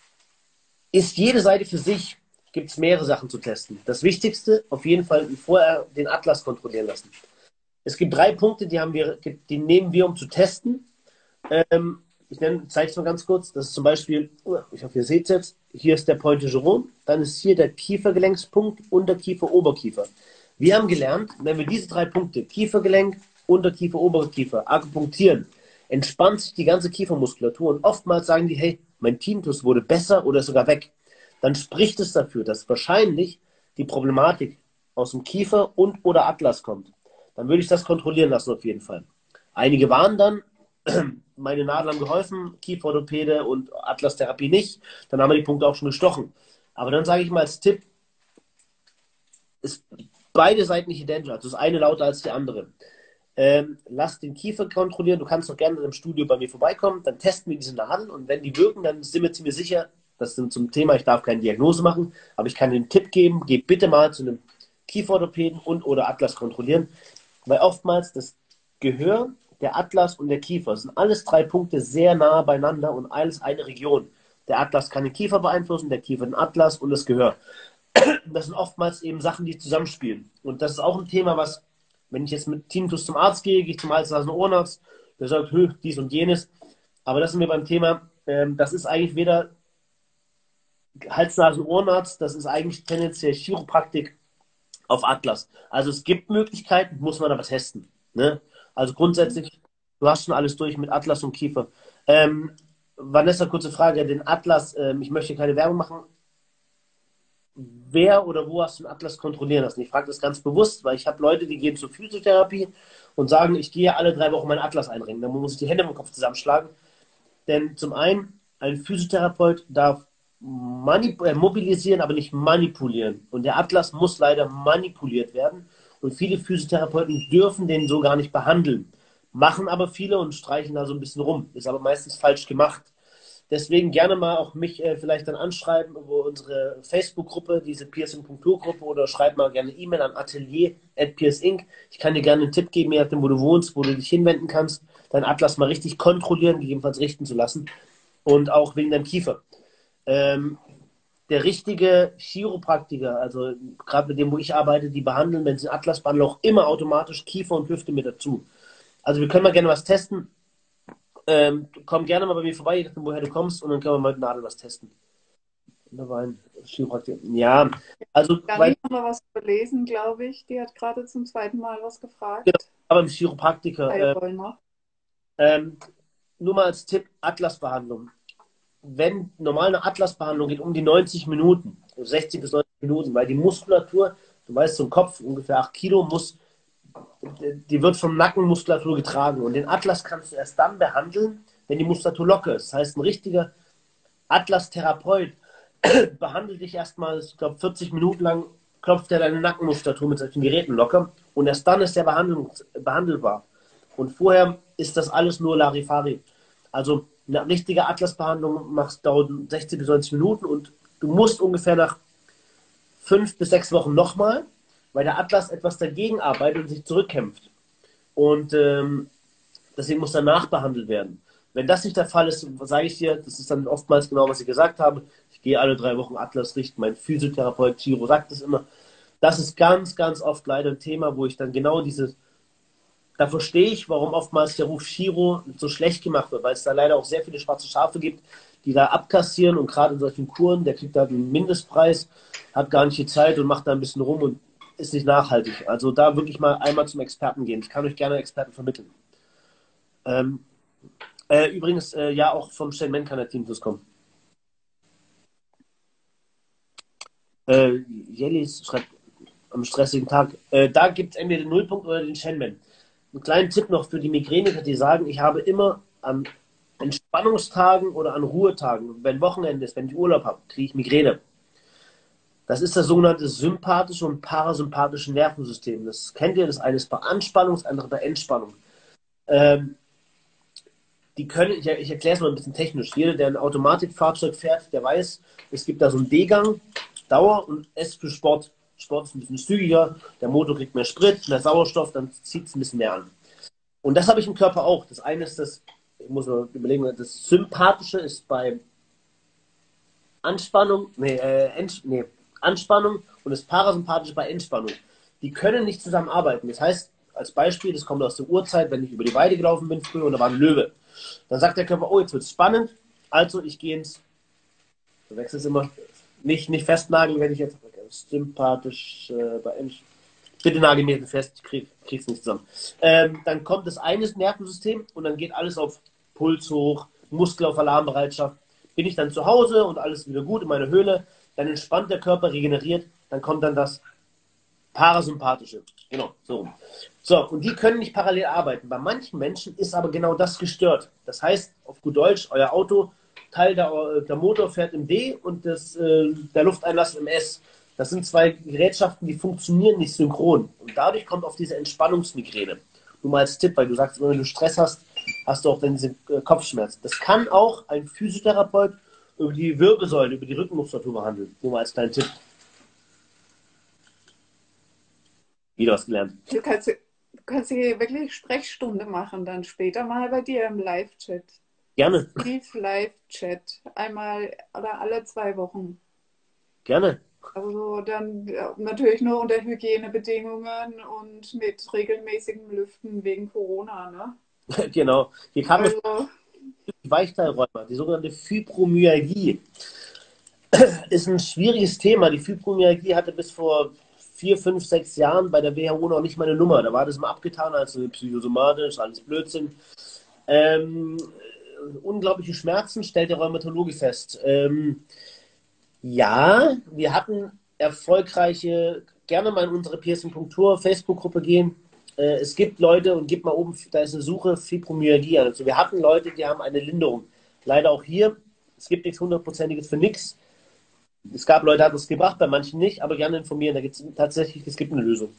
ist jede Seite für sich, gibt es mehrere Sachen zu testen. Das Wichtigste, auf jeden Fall vorher den Atlas kontrollieren lassen. Es gibt drei Punkte, die, haben wir, die nehmen wir, um zu testen. Ähm, ich zeige es mal ganz kurz. Das ist zum Beispiel, ich hoffe, ihr seht es jetzt, hier ist der Pointe Geron, dann ist hier der Kiefergelenkspunkt und der Kiefer-Oberkiefer. Wir haben gelernt, wenn wir diese drei Punkte, Kiefergelenk, Unterkiefer, Oberkiefer, akupunktieren, entspannt sich die ganze Kiefermuskulatur und oftmals sagen die, hey, mein Tinnitus wurde besser oder sogar weg. Dann spricht es dafür, dass wahrscheinlich die Problematik aus dem Kiefer und oder Atlas kommt. Dann würde ich das kontrollieren lassen auf jeden Fall. Einige waren dann, meine Nadeln haben geholfen, Kieferorthopäde und Atlas-Therapie nicht. Dann haben wir die Punkte auch schon gestochen. Aber dann sage ich mal als Tipp, ist beide Seiten nicht identisch, also das eine lauter als die andere. Ähm, lass den Kiefer kontrollieren, du kannst doch gerne im Studio bei mir vorbeikommen, dann testen wir diese Nadeln und wenn die wirken, dann sind wir ziemlich sicher, das sind zum Thema, ich darf keine Diagnose machen, aber ich kann den Tipp geben, geh bitte mal zu einem Kieferorthopäden und oder Atlas kontrollieren, weil oftmals das Gehör, der Atlas und der Kiefer sind alles drei Punkte sehr nah beieinander und alles eine Region. Der Atlas kann den Kiefer beeinflussen, der Kiefer den Atlas und das Gehör. Das sind oftmals eben Sachen, die zusammenspielen. Und das ist auch ein Thema, was, wenn ich jetzt mit Tinnitus zum Arzt gehe, gehe ich zum Hals-, Nasen-, Ohrenarzt, der sagt, hö, dies und jenes. Aber das sind wir beim Thema, ähm, das ist eigentlich weder Hals-, Nasen-, Ohrenarzt, das ist eigentlich tendenziell Chiropraktik auf Atlas. Also es gibt Möglichkeiten, muss man aber testen. Ne? Also grundsätzlich, du hast schon alles durch mit Atlas und Kiefer. Ähm, Vanessa, kurze Frage, den Atlas, ähm, ich möchte keine Werbung machen. Wer oder wo hast du den Atlas kontrollieren lassen? Ich frage das ganz bewusst, weil ich habe Leute, die gehen zur Physiotherapie und sagen, ich gehe alle drei Wochen meinen Atlas einringen. Dann muss ich die Hände im Kopf zusammenschlagen. Denn zum einen, ein Physiotherapeut darf äh, mobilisieren, aber nicht manipulieren. Und der Atlas muss leider manipuliert werden. Und viele Physiotherapeuten dürfen den so gar nicht behandeln. Machen aber viele und streichen da so ein bisschen rum. Ist aber meistens falsch gemacht. Deswegen gerne mal auch mich äh, vielleicht dann anschreiben über unsere Facebook-Gruppe, diese Piercing.tour-Gruppe oder schreib mal gerne E-Mail an atelier at piercinc. Ich kann dir gerne einen Tipp geben, je nachdem, wo du wohnst, wo du dich hinwenden kannst, deinen Atlas mal richtig kontrollieren, gegebenenfalls richten zu lassen. Und auch wegen deinem Kiefer. Ähm, der richtige Chiropraktiker, also gerade mit dem, wo ich arbeite, die behandeln, wenn sie einen Atlas behandeln, auch immer automatisch Kiefer und Hüfte mit dazu. Also wir können mal gerne was testen. Ähm, komm gerne mal bei mir vorbei, je nachdem, woher du kommst, und dann können wir mal mit Nadel was testen. Da war ein Chiropraktiker. Ja, also. Janine hat mal was gelesen, glaube ich. Die hat gerade zum zweiten Mal was gefragt. Genau, aber im Chiropraktiker. Äh, ähm, nur mal als Tipp: Atlasbehandlung. Wenn normal eine Atlasbehandlung geht um die neunzig Minuten, sechzig bis neunzig Minuten, weil die Muskulatur, du weißt, so ein Kopf, ungefähr acht Kilo, muss. Die wird vom Nackenmuskulatur getragen. Und den Atlas kannst du erst dann behandeln, wenn die Muskulatur locker ist. Das heißt, ein richtiger Atlas-Therapeut behandelt dich erstmal, ich glaube, vierzig Minuten lang, klopft er deine Nackenmuskulatur mit solchen Geräten locker. Und erst dann ist der behandelbar. Und vorher ist das alles nur Larifari. Also eine richtige Atlas-Behandlung machst, dauert sechzig bis neunzig Minuten und du musst ungefähr nach fünf bis sechs Wochen nochmal, weil der Atlas etwas dagegen arbeitet und sich zurückkämpft. Und ähm, deswegen muss danach behandelt werden. Wenn das nicht der Fall ist, sage ich dir, das ist dann oftmals genau, was ich gesagt habe. Ich gehe alle drei Wochen Atlas richten. Mein Physiotherapeut Chiro sagt es immer. Das ist ganz, ganz oft leider ein Thema, wo ich dann genau dieses, da verstehe ich, warum oftmals der Ruf Chiro so schlecht gemacht wird, weil es da leider auch sehr viele schwarze Schafe gibt, die da abkassieren und gerade in solchen Kuren, der kriegt da den Mindestpreis, hat gar nicht die Zeit und macht da ein bisschen rum und ist nicht nachhaltig. Also da wirklich mal einmal zum Experten gehen. Ich kann euch gerne Experten vermitteln. Ähm, äh, übrigens, äh, ja, auch vom Shane kann der Teamfluss kommen. Äh, Jellis schreibt am stressigen Tag. Äh, da gibt es entweder den Nullpunkt oder den Shenman. Einen kleinen Tipp noch für die Migräniker, die sagen, ich habe immer an Entspannungstagen oder an Ruhetagen, wenn Wochenende ist, wenn ich Urlaub habe, kriege ich Migräne. Das ist das sogenannte sympathische und parasympathische Nervensystem. Das kennt ihr, das eine ist bei Anspannung, das andere bei Entspannung. Ähm, die können, ich, ich erkläre es mal ein bisschen technisch. Jeder, der ein Automatikfahrzeug fährt, der weiß, es gibt da so einen D-Gang, Dauer und S für Sport. Sport ist ein bisschen zügiger, der Motor kriegt mehr Sprit, mehr Sauerstoff, dann zieht es ein bisschen mehr an. Und das habe ich im Körper auch. Das eine ist das, ich muss mal überlegen, das Sympathische ist bei Anspannung, nee, äh, Ent, nee, Anspannung und das Parasympathische bei Entspannung. Die können nicht zusammenarbeiten. Das heißt, als Beispiel, das kommt aus der Urzeit, wenn ich über die Weide gelaufen bin früher und da war ein Löwe. Dann sagt der Körper, oh, jetzt wird es spannend, also ich gehe ins, du wechselst immer, nicht, nicht festnageln, wenn ich jetzt sympathisch äh, bei Entspannung, bitte nagel mir fest, ich krieg, krieg's nicht zusammen. Ähm, dann kommt das eine Nervensystem und dann geht alles auf Puls hoch, Muskel auf Alarmbereitschaft. Bin ich dann zu Hause und alles wieder gut in meiner Höhle, dann entspannt der Körper, regeneriert, dann kommt dann das Parasympathische. Genau, so rum. So, und die können nicht parallel arbeiten. Bei manchen Menschen ist aber genau das gestört. Das heißt, auf gut Deutsch, euer Auto, Teil der, der Motor fährt im D und das, äh, der Lufteinlass im S. Das sind zwei Gerätschaften, die funktionieren nicht synchron. Und dadurch kommt auf diese Entspannungsmigräne. Nur mal als Tipp, weil du sagst, wenn du Stress hast, hast du auch dann diese äh, Kopfschmerzen. Das kann auch ein Physiotherapeut über die Wirbelsäule, über die Rückenmuskulatur behandeln. Nur mal als kleinen Tipp. Wieder was gelernt. Du kannst, du kannst hier wirklich Sprechstunde machen, dann später mal bei dir im Live-Chat. Gerne. Steve Live-Chat. Einmal oder alle zwei Wochen. Gerne. Also dann ja, natürlich nur unter Hygienebedingungen und mit regelmäßigem Lüften wegen Corona, ne? Genau. Hier kam Also, die Weichteilräume, die sogenannte Fibromyalgie. Ist ein schwieriges Thema. Die Fibromyalgie hatte bis vor vier, fünf, sechs Jahren bei der W H O noch nicht mal eine Nummer. Da war das mal abgetan als psychosomatisch, alles Blödsinn. Ähm, unglaubliche Schmerzen, stellt der Rheumatologe fest. Ähm, ja, wir hatten erfolgreiche, gerne mal in unsere Piercing-Punktur Facebook-Gruppe gehen. Äh, es gibt Leute, und gib mal oben, da ist eine Suche, Fibromyalgie. Also wir hatten Leute, die haben eine Linderung. Leider auch hier, es gibt nichts hundertprozentiges für nichts. Es gab Leute, die haben es gebracht, bei manchen nicht, aber gerne informieren. Da gibt es tatsächlich, es gibt eine Lösung.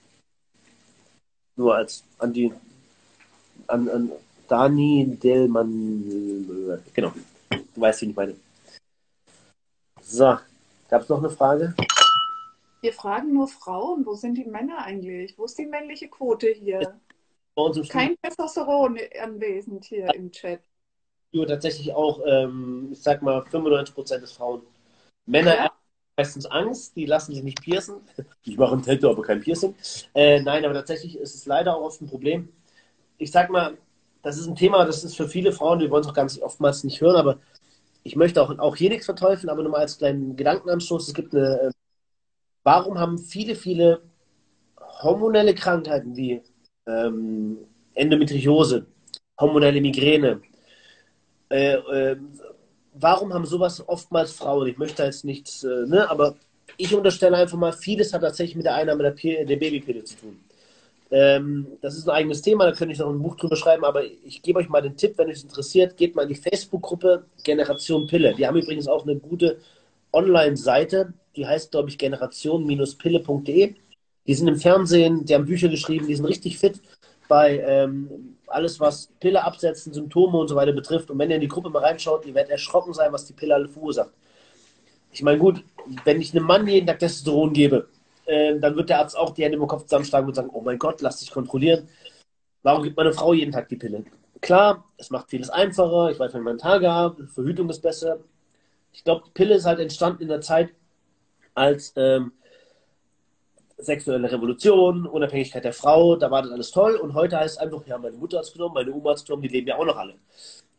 Nur als an die, an, an Dani Delman, genau, du weißt, wie ich meine. So, gab es noch eine Frage? wir fragen nur Frauen, wo sind die Männer eigentlich? Wo ist die männliche Quote hier? Bei uns im Studio, Kein Testosteron anwesend hier im Chat. tatsächlich auch, ähm, ich sag mal, fünfundneunzig Prozent des Frauen. Männer Ja? haben meistens Angst, die lassen sich nicht piercen. Ich mache ein Tattoo, aber kein Piercing. Äh, nein, aber tatsächlich ist es leider auch oft ein Problem. Ich sag mal, das ist ein Thema, das ist für viele Frauen, die wollen es auch ganz oftmals nicht hören, aber ich möchte auch, auch hier nichts verteufeln, aber nur mal als kleinen Gedankenanstoß. Es gibt eine, äh, warum haben viele, viele hormonelle Krankheiten wie ähm, Endometriose, hormonelle Migräne, äh, äh, warum haben sowas oftmals Frauen? Ich möchte jetzt nichts, äh, ne, aber ich unterstelle einfach mal, vieles hat tatsächlich mit der Einnahme der, P der Babypille zu tun. Ähm, das ist ein eigenes Thema, da könnte ich noch ein Buch drüber schreiben, aber ich gebe euch mal den Tipp, wenn euch es interessiert, geht mal in die Facebook-Gruppe Generation Pille. Die haben übrigens auch eine gute Online-Seite, die heißt, glaube ich, generation Pille punkt de. Die sind im Fernsehen, die haben Bücher geschrieben, die sind richtig fit bei ähm, alles, was Pille absetzen, Symptome und so weiter betrifft. Und wenn ihr in die Gruppe mal reinschaut, ihr werdet erschrocken sein, was die Pille alle verursacht. Ich meine, gut, wenn ich einem Mann jeden Tag Testosteron gebe, äh, dann wird der Arzt auch die Hände im Kopf zusammenschlagen und sagen, oh mein Gott, lass dich kontrollieren. Warum gibt meine Frau jeden Tag die Pille? Klar, es macht vieles einfacher. Ich weiß, wenn ich meinen Tage habe, Verhütung ist besser. Ich glaube, die Pille ist halt entstanden in der Zeit als ähm, sexuelle Revolution, Unabhängigkeit der Frau, da war das alles toll. Und heute heißt es einfach, ja, meine Mutter hat es genommen, meine Oma hat es genommen, die leben ja auch noch alle.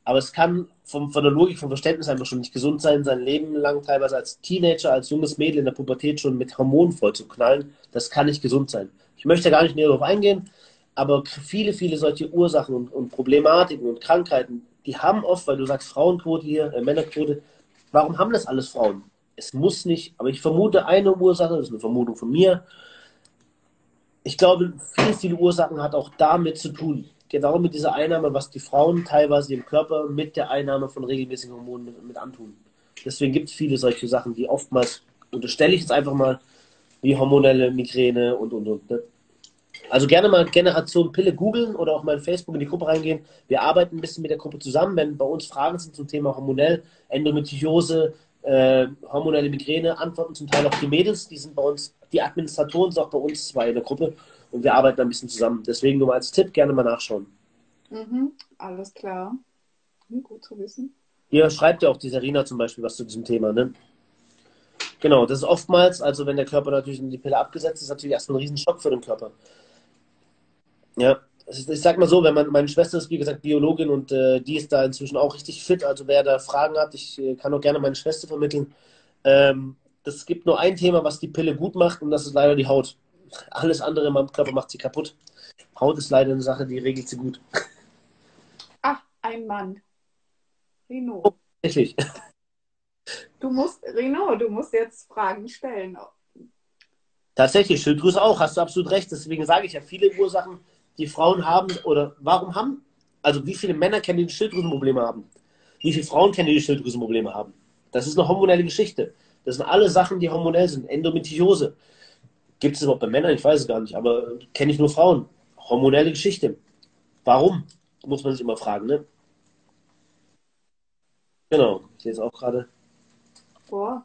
Aber es kann vom, von der Logik, vom Verständnis einfach schon nicht gesund sein, sein Leben lang teilweise als Teenager, als junges Mädel in der Pubertät schon mit Hormonen voll zu knallen. Das kann nicht gesund sein. Ich möchte gar nicht näher darauf eingehen, aber viele, viele solche Ursachen und, und Problematiken und Krankheiten, die haben oft, weil du sagst Frauenquote hier, äh, Männerquote, warum haben das alles Frauen? Es muss nicht, aber ich vermute eine Ursache, das ist eine Vermutung von mir. Ich glaube, viele, viele Ursachen hat auch damit zu tun. Genau mit dieser Einnahme, was die Frauen teilweise im Körper mit der Einnahme von regelmäßigen Hormonen mit, mit antun. Deswegen gibt es viele solche Sachen, die oftmals, unterstelle ich jetzt einfach mal, wie hormonelle Migräne und, und, und. Ne? Also gerne mal Generation Pille googeln oder auch mal in Facebook in die Gruppe reingehen. Wir arbeiten ein bisschen mit der Gruppe zusammen. Wenn bei uns Fragen sind zum Thema hormonell, Endometriose, äh, hormonelle Migräne, antworten zum Teil auch die Mädels. Die sind bei uns, die Administratoren sind auch bei uns zwei in der Gruppe und wir arbeiten ein bisschen zusammen. Deswegen nur mal als Tipp, gerne mal nachschauen. Mhm, alles klar. Hm, gut zu wissen. Hier schreibt ja auch die Serena zum Beispiel was zu diesem Thema, ne? Genau, das ist oftmals, also wenn der Körper natürlich in die Pille abgesetzt ist, ist natürlich erstmal ein Riesenschock für den Körper. Ja, ich, ich sag mal so, wenn man, meine Schwester ist wie gesagt Biologin und äh, die ist da inzwischen auch richtig fit, also wer da Fragen hat, ich äh, kann auch gerne meine Schwester vermitteln. Ähm, das gibt nur ein Thema, was die Pille gut macht und das ist leider die Haut. Alles andere in meinem Körper macht sie kaputt. Haut ist leider eine Sache, die regelt sie gut. Ach, ein Mann. Rino. Tatsächlich. Du musst, Rino, du musst jetzt Fragen stellen. Tatsächlich, Schilddrüse auch, hast du absolut recht. Deswegen sage ich ja, viele Ursachen, die Frauen haben, oder warum haben, also wie viele Männer kennen, die, die Schilddrüsenprobleme haben? Wie viele Frauen kennen, die die Schilddrüsenprobleme haben? Das ist eine hormonelle Geschichte. Das sind alle Sachen, die hormonell sind. Endometriose. Gibt es überhaupt bei Männern? Ich weiß es gar nicht, aber kenne ich nur Frauen. Hormonelle Geschichte. Warum? Muss man sich immer fragen, ne? Genau. Ich sehe jetzt auch gerade. Boah.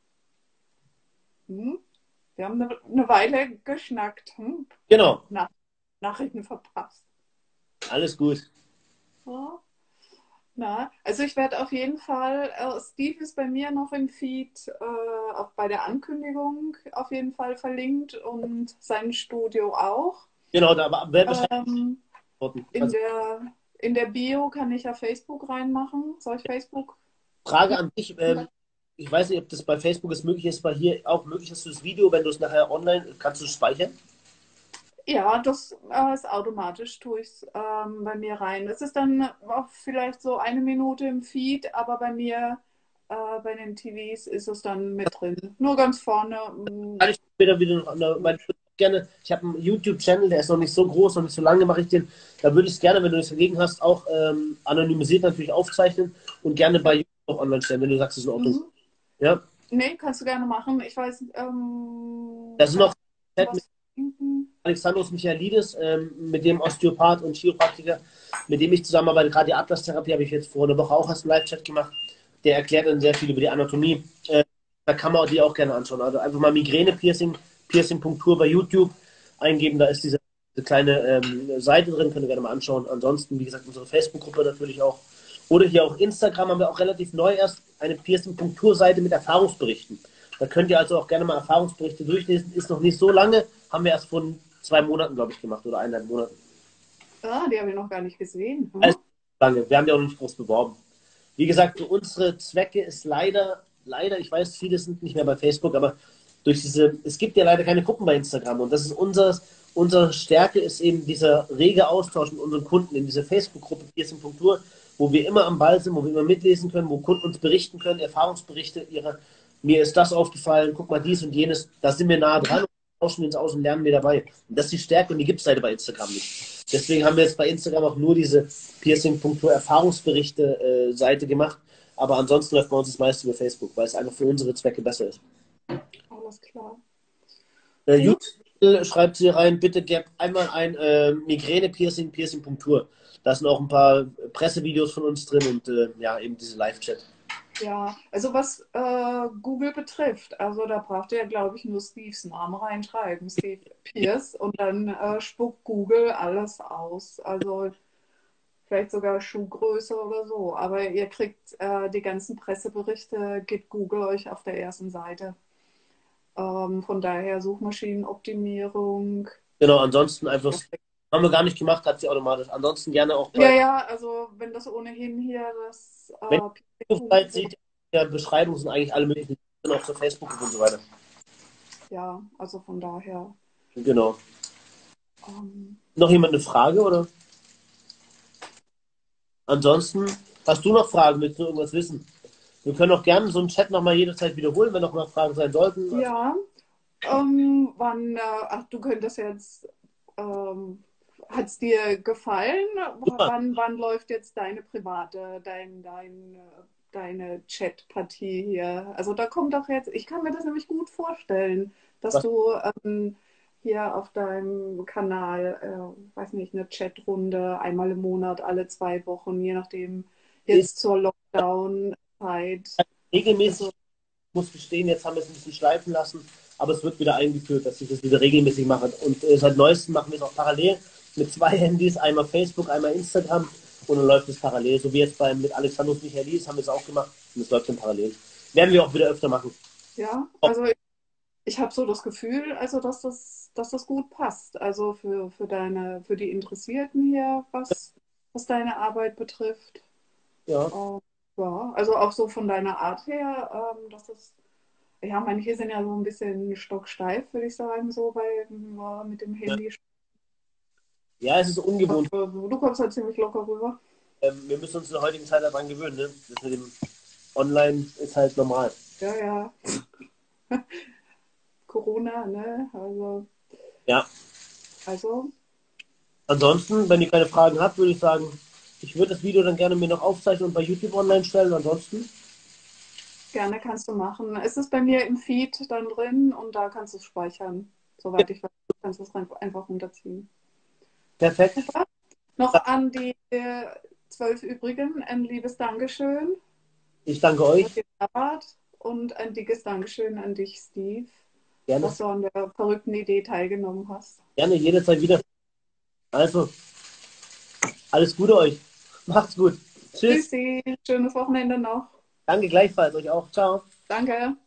Hm? Wir haben eine, eine Weile geschnackt. Hm? Genau. Na, Nachrichten verpasst. Alles gut. Ja. Na, also ich werde auf jeden Fall, äh, Steve ist bei mir noch im Feed, äh, auch bei der Ankündigung auf jeden Fall verlinkt und sein Studio auch. Genau, da werden wahrscheinlich Ähm, Antworten. in Also, der, in der Bio kann ich ja Facebook reinmachen. Soll ich Facebook? Frage an dich. Ähm, ich weiß nicht, ob das bei Facebook ist möglich ist, bei hier auch möglich ist, du das Video, wenn du es nachher online, kannst du es speichern? Ja, das äh, ist automatisch, tue ich es ähm, bei mir rein. Es ist dann auch vielleicht so eine Minute im Feed, aber bei mir, äh, bei den T Vs ist es dann mit drin. Nur ganz vorne. Kann mm, ich später wieder noch, eine- weil ich würde gerne, ich habe einen YouTube-Channel, der ist noch nicht so groß, noch nicht so lange mache ich den. Da würde ich es gerne, wenn du nichts dagegen hast, auch ähm, anonymisiert natürlich aufzeichnen und gerne bei YouTube auch online stellen, wenn du sagst, das ist in Ordnung. Mhm. Ja, Nee, kannst du gerne machen. Ich weiß, ähm, das ist kann noch ich was finden? Alexandros Michaelidis, ähm, mit dem Osteopath und Chiropraktiker, mit dem ich zusammenarbeite. Gerade die Atlas-Therapie habe ich jetzt vor einer Woche auch erst einen Live-Chat gemacht. Der erklärt dann sehr viel über die Anatomie. Äh, da kann man die auch gerne anschauen. Also einfach mal Migräne-Piercing, Piercing-Punktur bei YouTube eingeben. Da ist diese, diese kleine ähm, Seite drin, könnt ihr gerne mal anschauen. Ansonsten, wie gesagt, unsere Facebook-Gruppe natürlich auch. Oder hier auch Instagram haben wir auch relativ neu erst eine Piercing-Punktur-Seite mit Erfahrungsberichten. Da könnt ihr also auch gerne mal Erfahrungsberichte durchlesen. Ist noch nicht so lange, haben wir erst vor zwei Monaten, glaube ich, gemacht oder eineinhalb Monaten. Ah, die habe ich noch gar nicht gesehen. Also Hm? lange. Wir haben ja auch noch nicht groß beworben. Wie gesagt, für unsere Zwecke ist leider, leider, ich weiß, viele sind nicht mehr bei Facebook, aber durch diese, es gibt ja leider keine Gruppen bei Instagram und das ist unser, unsere Stärke ist eben dieser rege Austausch mit unseren Kunden in dieser Facebook-Gruppe Piercing Punktur, wo wir immer am Ball sind, wo wir immer mitlesen können, wo Kunden uns berichten können, Erfahrungsberichte ihrer, mir ist das aufgefallen, guck mal dies und jenes, da sind wir nah dran und tauschen wir uns aus und lernen wir dabei. Und das ist die Stärke und die gibt es leider bei Instagram nicht. Deswegen haben wir jetzt bei Instagram auch nur diese Piercing-Erfahrungsberichte-Seite gemacht. Aber ansonsten läuft bei uns das meiste über Facebook, weil es einfach für unsere Zwecke besser ist. Alles klar. Äh, Gut. YouTube schreibt sie rein, bitte gebt einmal ein äh, Migräne-Piercing, Piercing-Punktur. Da sind auch ein paar Pressevideos von uns drin und äh, ja, eben diese Live-Chat. Ja, also was äh, Google betrifft, also da braucht ihr, glaube ich, nur Steves Namen reinschreiben, Steve Pierce, und dann äh, spuckt Google alles aus. Also vielleicht sogar Schuhgröße oder so. Aber ihr kriegt äh, die ganzen Presseberichte, gibt Google euch auf der ersten Seite. Ähm, von daher Suchmaschinenoptimierung. Genau, ansonsten einfach Haben wir gar nicht gemacht, hat sie automatisch. Ansonsten gerne auch Ja, bei, ja, also wenn das ohnehin hier das wenn äh, ihr seid, seht ihr in der Beschreibung sind eigentlich alle möglichen Links auch zur Facebook und so weiter. ja, also von daher. Genau. Ähm, Noch jemand eine Frage oder? Ansonsten, hast du noch Fragen? Willst du irgendwas wissen? Wir können auch gerne so einen Chat nochmal jederzeit wiederholen, wenn noch mal Fragen sein sollten. Also, ja, ähm, wann, äh, ach, du könntest jetzt, ähm, hat es dir gefallen? super. Wann, wann läuft jetzt deine private, dein, dein, äh, deine Chat-Partie hier? Also da kommt doch jetzt, ich kann mir das nämlich gut vorstellen, dass Was du ähm, hier auf deinem Kanal, äh, weiß nicht, eine Chatrunde einmal im Monat, alle zwei Wochen, je nachdem, ist jetzt zur Lockdown-Zeit. regelmäßig, Also, ich muss gestehen, jetzt haben wir es ein bisschen schleifen lassen, aber es wird wieder eingeführt, dass ich das wieder regelmäßig mache. Und äh, seit neuestem machen wir es auch parallel mit zwei Handys, einmal Facebook, einmal Instagram und dann läuft es parallel. So wie jetzt bei, mit Alexandros Michaelis haben wir es auch gemacht und es läuft dann parallel. Werden wir auch wieder öfter machen. ja, also ich habe so das Gefühl, also dass das, dass das gut passt. Also für, für deine, für die Interessierten hier, was, was deine Arbeit betrifft. Ja, Ähm, ja, also auch so von deiner Art her, ähm, dass das, ja, manche sind ja so ein bisschen stocksteif, würde ich sagen, so bei ja, mit dem Handy. ja, es ist ungewohnt. Du kommst halt ziemlich locker rüber. Ähm, wir müssen uns in der heutigen Zeit daran gewöhnen. Ne? Das mit dem Online ist halt normal. Ja, ja. Corona, ne? Also, Ja, also ansonsten, wenn ihr keine Fragen habt, würde ich sagen, ich würde das Video dann gerne mir noch aufzeichnen und bei YouTube online stellen. Ansonsten, gerne kannst du machen. Es ist bei mir im Feed dann drin und da kannst du es speichern. Soweit ich weiß, kannst du es einfach runterziehen. perfekt. Super. Noch an die äh, zwölf übrigen ein liebes Dankeschön, Ich danke dass euch. ihr da wart und ein dickes Dankeschön an dich, Steve, Gerne, dass du an der verrückten Idee teilgenommen hast. gerne jederzeit wieder. Also, alles Gute euch. Macht's gut. Tschüss. Tschüssi, schönes Wochenende noch. Danke gleichfalls euch auch. Ciao. Danke.